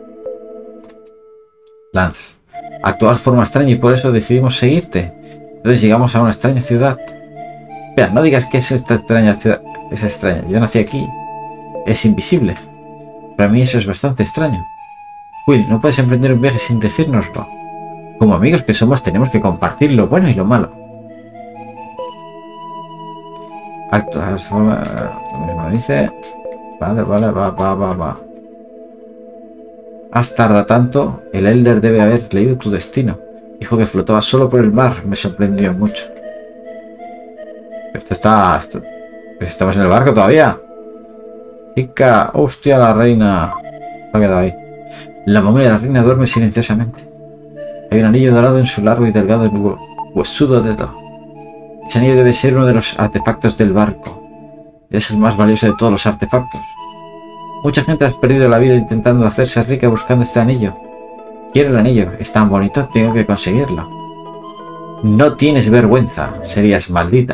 Lance. Actuar de forma extraña y por eso decidimos seguirte. Entonces llegamos a una extraña ciudad. Espera, no digas que es esta extraña ciudad. Es extraña. Yo nací aquí. Es invisible. Para mí eso es bastante extraño. Will, no puedes emprender un viaje sin decírnoslo. Como amigos que somos tenemos que compartir lo bueno y lo malo. Actuar de forma... Lo mismo dice... Vale, va. Has tardado tanto, el Elder debe haber leído tu destino. Dijo que flotaba solo por el mar, me sorprendió mucho. Estamos en el barco todavía. Chica, hostia, la reina. Se ha quedado ahí. La momia de la reina duerme silenciosamente. Hay un anillo dorado en su largo y delgado huesudo dedo. Ese anillo debe ser uno de los artefactos del barco. Es el más valioso de todos los artefactos. Mucha gente ha perdido la vida intentando hacerse rica buscando este anillo. Quiero el anillo, es tan bonito, tengo que conseguirlo. No tienes vergüenza, serías maldita.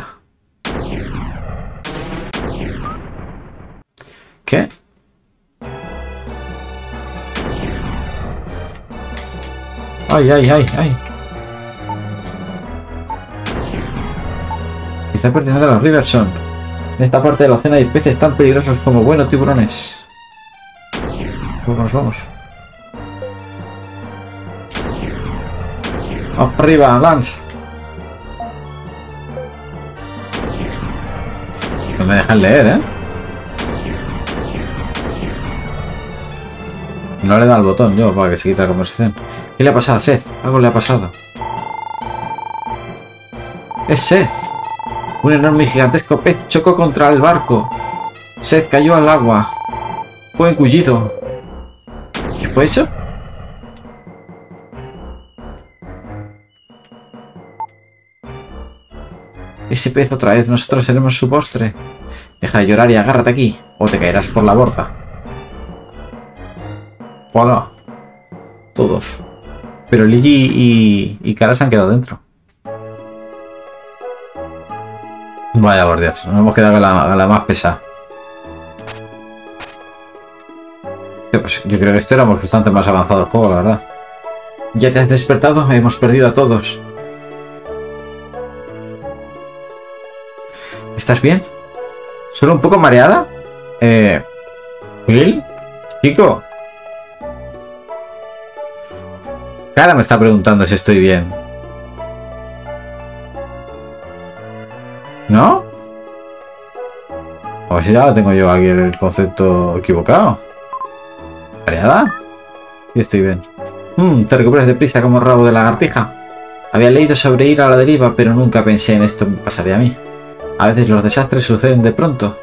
¿Qué? Ay. Quizá pertenece a los Riverson. En esta parte del océano hay peces tan peligrosos como buenos tiburones. Vamos. Vamos para arriba, Lance. No me dejan leer, ¿eh? No le da el botón yo para que se quite la conversación. ¿Qué le ha pasado a Seth? Algo le ha pasado. ¡Es Seth! Un enorme y gigantesco pez chocó contra el barco. Seth cayó al agua. Fue engullido. ¿Qué fue eso? Ese pez otra vez. Nosotros seremos su postre. Deja de llorar y agárrate aquí, o te caerás por la borda. ¡Hola! Todos. Pero Lily y Cara se han quedado dentro. Vaya por Dios, nos hemos quedado con la más pesada. Pues yo creo que esto éramos bastante más avanzado el juego, la verdad. ¿Ya te has despertado? Hemos perdido a todos. ¿Estás bien? ¿Solo un poco mareada? ¿Will? ¿Chico? Cara me está preguntando si estoy bien. ¿No? A ver si ya tengo yo aquí el concepto equivocado. ¿Mareada? Sí, estoy bien. Te recuperas deprisa como rabo de lagartija. Había leído sobre ir a la deriva, pero nunca pensé en esto me pasaría a mí. A veces los desastres suceden de pronto.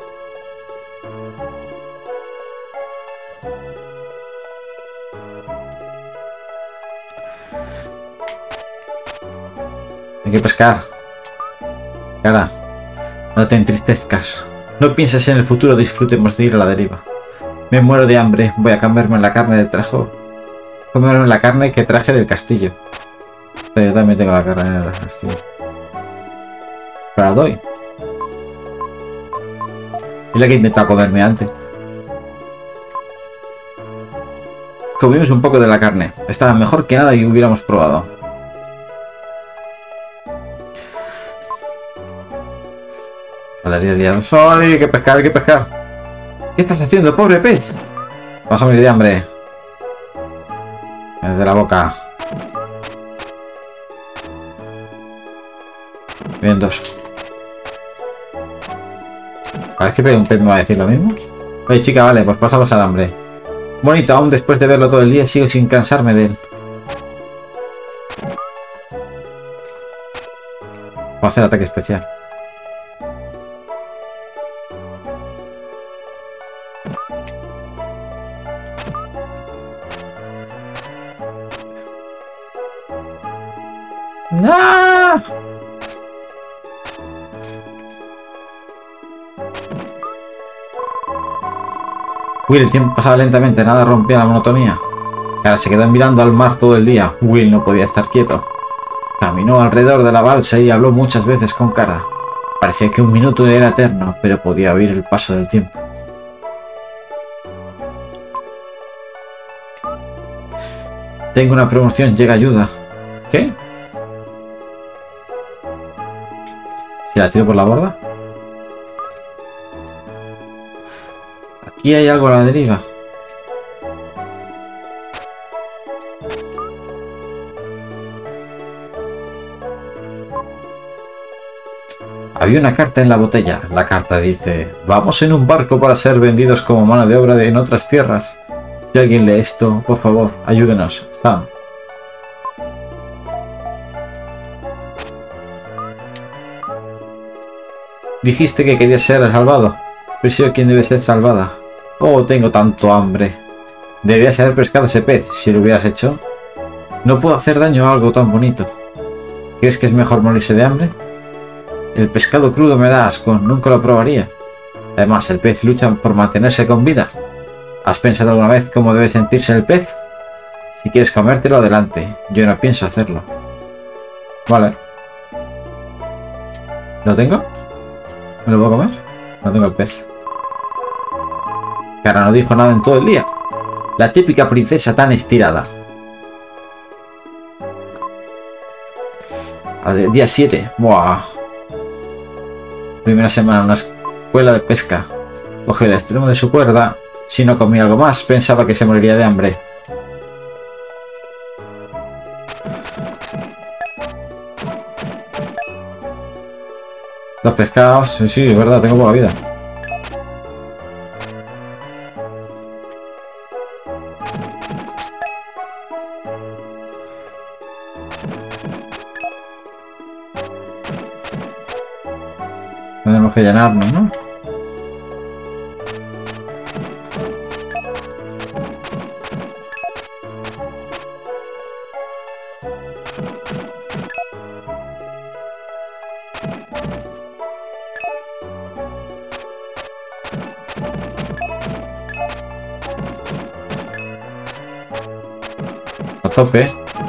Hay que pescar. Cara, no te entristezcas. No pienses en el futuro, disfrutemos de ir a la deriva. Me muero de hambre, voy a comerme la carne de trajo. Comerme la carne que traje del castillo. Yo también tengo la carne del castillo. Pero la doy. Es la que he intentado comerme antes. Comimos un poco de la carne. Estaba mejor que nada y hubiéramos probado. Galería de diablos. ¡Ay, hay que pescar, hay que pescar! ¿Qué estás haciendo, pobre pez? Vamos a morir de hambre. Desde la boca. Bien, dos. Parece que un pez me va a decir lo mismo. Oye, chica, vale, pues pasamos al hambre. Bonito, aún después de verlo todo el día sigo sin cansarme de él. Voy a hacer ataque especial. ¡No! Will, el tiempo pasaba lentamente, nada rompía la monotonía. Cara se quedó mirando al mar todo el día. Will no podía estar quieto. Caminó alrededor de la balsa y habló muchas veces con Cara. Parecía que un minuto era eterno, pero podía oír el paso del tiempo. Tengo una promoción, llega ayuda. ¿Qué? ¿Se la tiro por la borda? Aquí hay algo a la deriva. Había una carta en la botella. La carta dice: vamos en un barco para ser vendidos como mano de obra en otras tierras. Si alguien lee esto, por favor, ayúdenos. Sam. Dijiste que querías ser salvado. Pero soy quien debe ser salvada. Oh, tengo tanto hambre. Deberías haber pescado ese pez, si lo hubieras hecho. No puedo hacer daño a algo tan bonito. ¿Crees que es mejor morirse de hambre? El pescado crudo me da asco, nunca lo probaría. Además, el pez lucha por mantenerse con vida. ¿Has pensado alguna vez cómo debe sentirse el pez? Si quieres comértelo, adelante. Yo no pienso hacerlo. Vale. ¿Lo tengo? ¿Me lo puedo comer? No tengo el pez. Cara no dijo nada en todo el día. La típica princesa tan estirada. Día 7. Buah. Primera semana en una escuela de pesca. Cogió el extremo de su cuerda. Si no comía algo más, pensaba que se moriría de hambre. Dos pescados. Sí, sí, es verdad, tengo poca vida. Tenemos que llenarnos, ¿no? tope.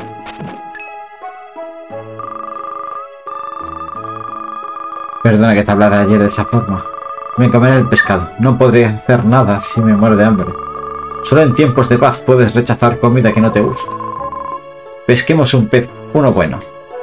Perdona que te hablara ayer de esa forma. Me comeré el pescado. No podré hacer nada si me muero de hambre. Solo en tiempos de paz puedes rechazar comida que no te gusta. Pesquemos un pez, uno bueno.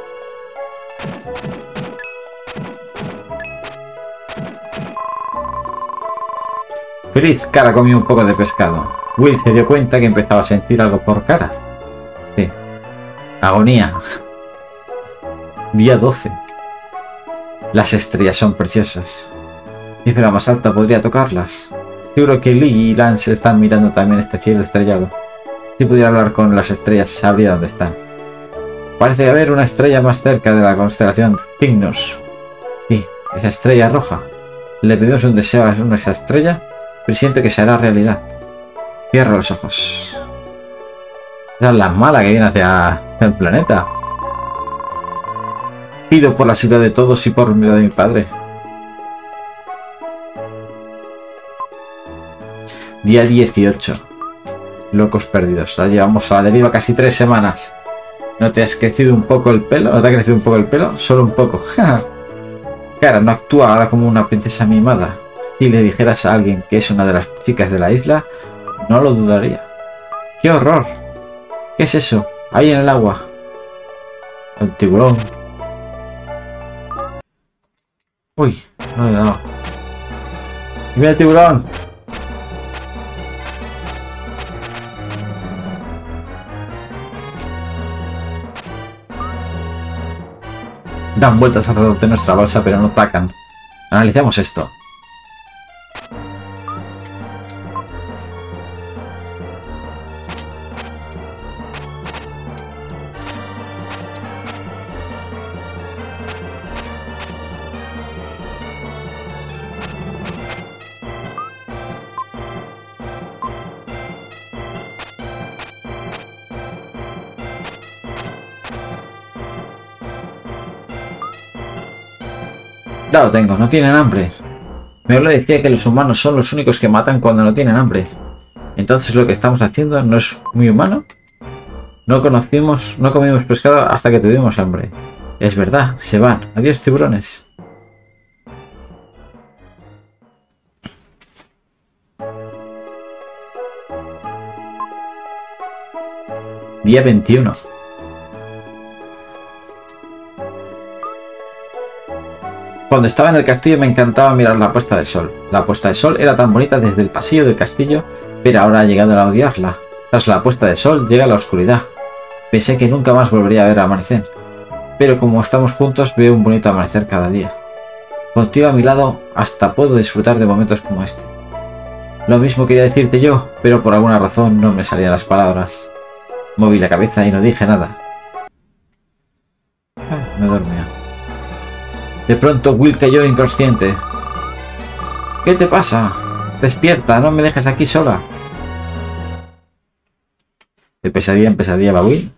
Feliz, Cara comió un poco de pescado. Will se dio cuenta que empezaba a sentir algo por Cara. Sí. Agonía. Día 12. Las estrellas son preciosas. Si fuera más alta podría tocarlas. Seguro que Lee y Lance están mirando también este cielo estrellado. Si pudiera hablar con las estrellas sabría dónde están. Parece haber una estrella más cerca de la constelación Cygnus. Sí, esa estrella roja. Le pedimos un deseo a esa estrella, pero siento que se hará realidad. Cierra los ojos. Esa es la mala que viene hacia el planeta. Pido por la seguridad de todos y por vida de mi padre. Día 18. Locos perdidos. La llevamos a la deriva casi 3 semanas. ¿No te has crecido un poco el pelo? ¿No te ha crecido un poco el pelo? Solo un poco. Cara, no actúa ahora como una princesa mimada. Si le dijeras a alguien que es una de las chicas de la isla, no lo dudaría. ¡Qué horror! ¿Qué es eso? Ahí en el agua. El tiburón. Uy, no le he dado. ¡Mira el tiburón! Dan vueltas alrededor de nuestra balsa, pero no atacan. Analicemos esto. Ya lo tengo, no tienen hambre. Me lo decía que los humanos son los únicos que matan cuando no tienen hambre. Entonces lo que estamos haciendo no es muy humano. No comimos pescado hasta que tuvimos hambre. Es verdad, se van. Adiós, tiburones. Día 21. Cuando estaba en el castillo me encantaba mirar la puesta de sol. La puesta de sol era tan bonita desde el pasillo del castillo, pero ahora ha llegado a odiarla. Tras la puesta de sol llega la oscuridad. Pensé que nunca más volvería a ver amanecer. Pero como estamos juntos veo un bonito amanecer cada día. Contigo a mi lado hasta puedo disfrutar de momentos como este. Lo mismo quería decirte yo, pero por alguna razón no me salían las palabras. Moví la cabeza y no dije nada. Me dormía. De pronto Will cayó inconsciente. ¿Qué te pasa? Despierta, no me dejes aquí sola. De pesadilla en pesadilla va Will.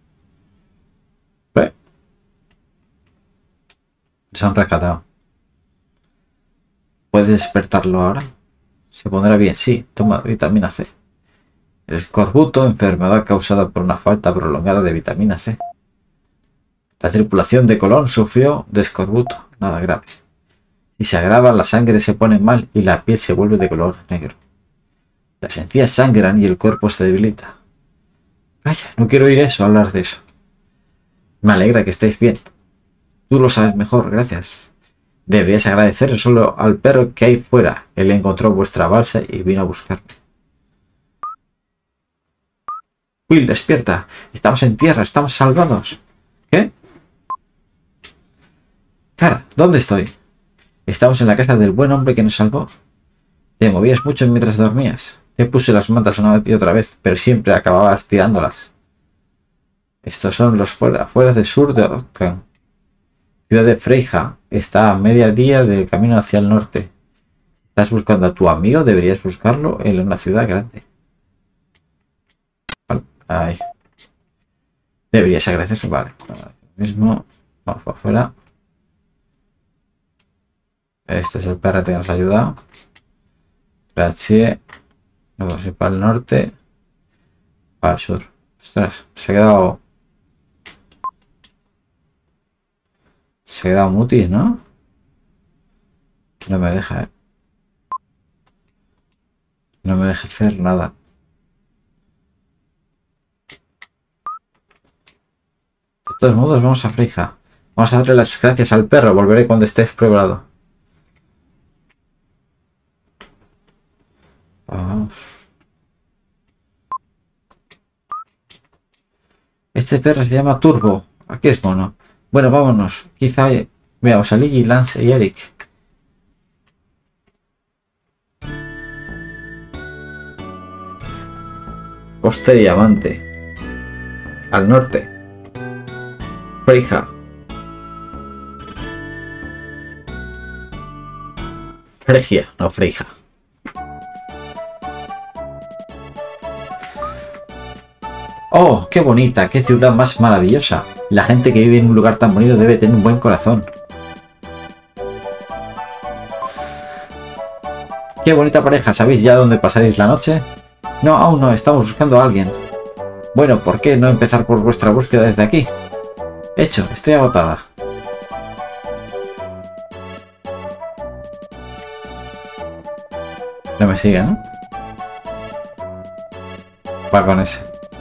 Se han rescatado. ¿Puedes despertarlo ahora? Se pondrá bien, sí. Toma vitamina C. El escorbuto, enfermedad causada por una falta prolongada de vitamina C. La tripulación de Colón sufrió de escorbuto, nada grave. Si se agrava, la sangre se pone mal y la piel se vuelve de color negro. Las encías sangran y el cuerpo se debilita. Calla, no quiero oír eso, hablar de eso. Me alegra que estéis bien. Tú lo sabes mejor, gracias. Deberías agradecer solo al perro que hay fuera. Él encontró vuestra balsa y vino a buscarme. Will, despierta. Estamos en tierra, estamos salvados. ¿Qué? Cara, ¿dónde estoy? Estamos en la casa del buen hombre que nos salvó. Te movías mucho mientras dormías. Te puse las mantas una vez y otra vez, pero siempre acababas tirándolas. Estos son los fuera de sur de Otkan. Ciudad de Freyja está a mediodía del camino hacia el norte. ¿Estás buscando a tu amigo? Deberías buscarlo en una ciudad grande. Vale. Ahí. Deberías agradecer. Vale. Ahora mismo. Vamos para afuera. Este es el perro que nos ha ayudado. Gracias. Vamos a ir para el norte. Para el sur. Ostras, se ha quedado... Se ha quedado mutis, ¿no? No me deja, ¿eh? No me deja hacer nada. De todos modos, vamos a Freyja. Vamos a darle las gracias al perro. Volveré cuando estés preparado. Vamos. Este perro se llama Turbo. Aquí es mono. Bueno, vámonos. Quizá veamos a Lily, Lance y Eric. Coste Diamante. Al norte. Freyja. Fregia, no Freyja. ¡Oh, qué bonita! ¡Qué ciudad más maravillosa! La gente que vive en un lugar tan bonito debe tener un buen corazón. ¡Qué bonita pareja! ¿Sabéis ya dónde pasaréis la noche? No, aún no. Estamos buscando a alguien. Bueno, ¿por qué no empezar por vuestra búsqueda desde aquí? Hecho, estoy agotada. No me sigue, ¿no? Va con ese.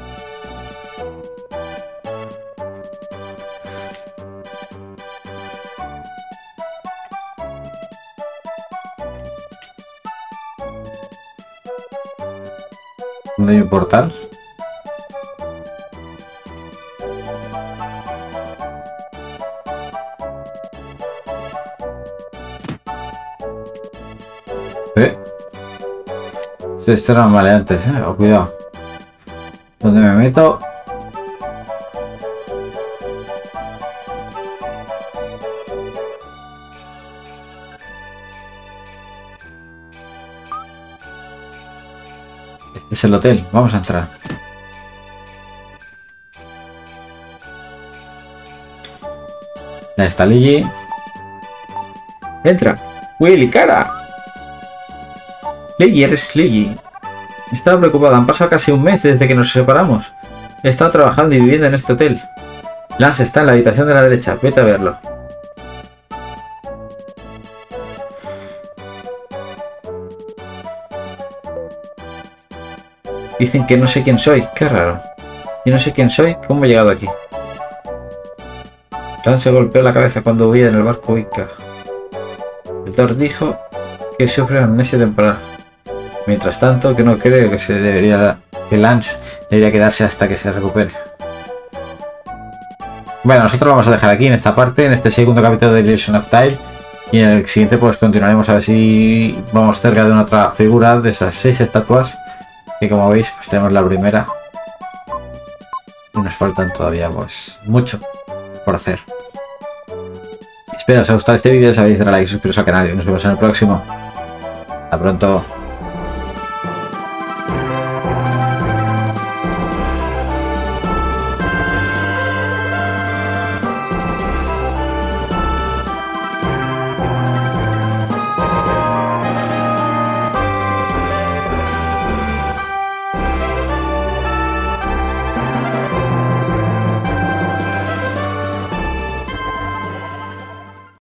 ¿Dónde hay un portal? Esto eran maleantes, oh, cuidado. ¿Dónde me meto? Es el hotel, vamos a entrar. La está Lily. Entra. Willy, cara. Lily, eres Lily. Estaba preocupada, han pasado casi un mes desde que nos separamos. He estado trabajando y viviendo en este hotel. Lance está en la habitación de la derecha, vete a verlo. Dicen que no sé quién soy, qué raro. Y no sé quién soy, ¿cómo he llegado aquí? Lance golpeó la cabeza cuando huía en el barco Ica. El doctor dijo que sufre amnesia temporal. Mientras tanto, que no creo que Lance debería quedarse hasta que se recupere. Bueno, nosotros lo vamos a dejar aquí en esta parte, en este segundo capítulo de Illusion of Time. Y en el siguiente pues continuaremos a ver si vamos cerca de una otra figura de esas 6 estatuas. Que como veis pues tenemos la primera. Y nos faltan todavía pues mucho por hacer. Espero que os haya gustado este vídeo, sabéis darle like y suscribiros al canal y nos vemos en el próximo. Hasta pronto.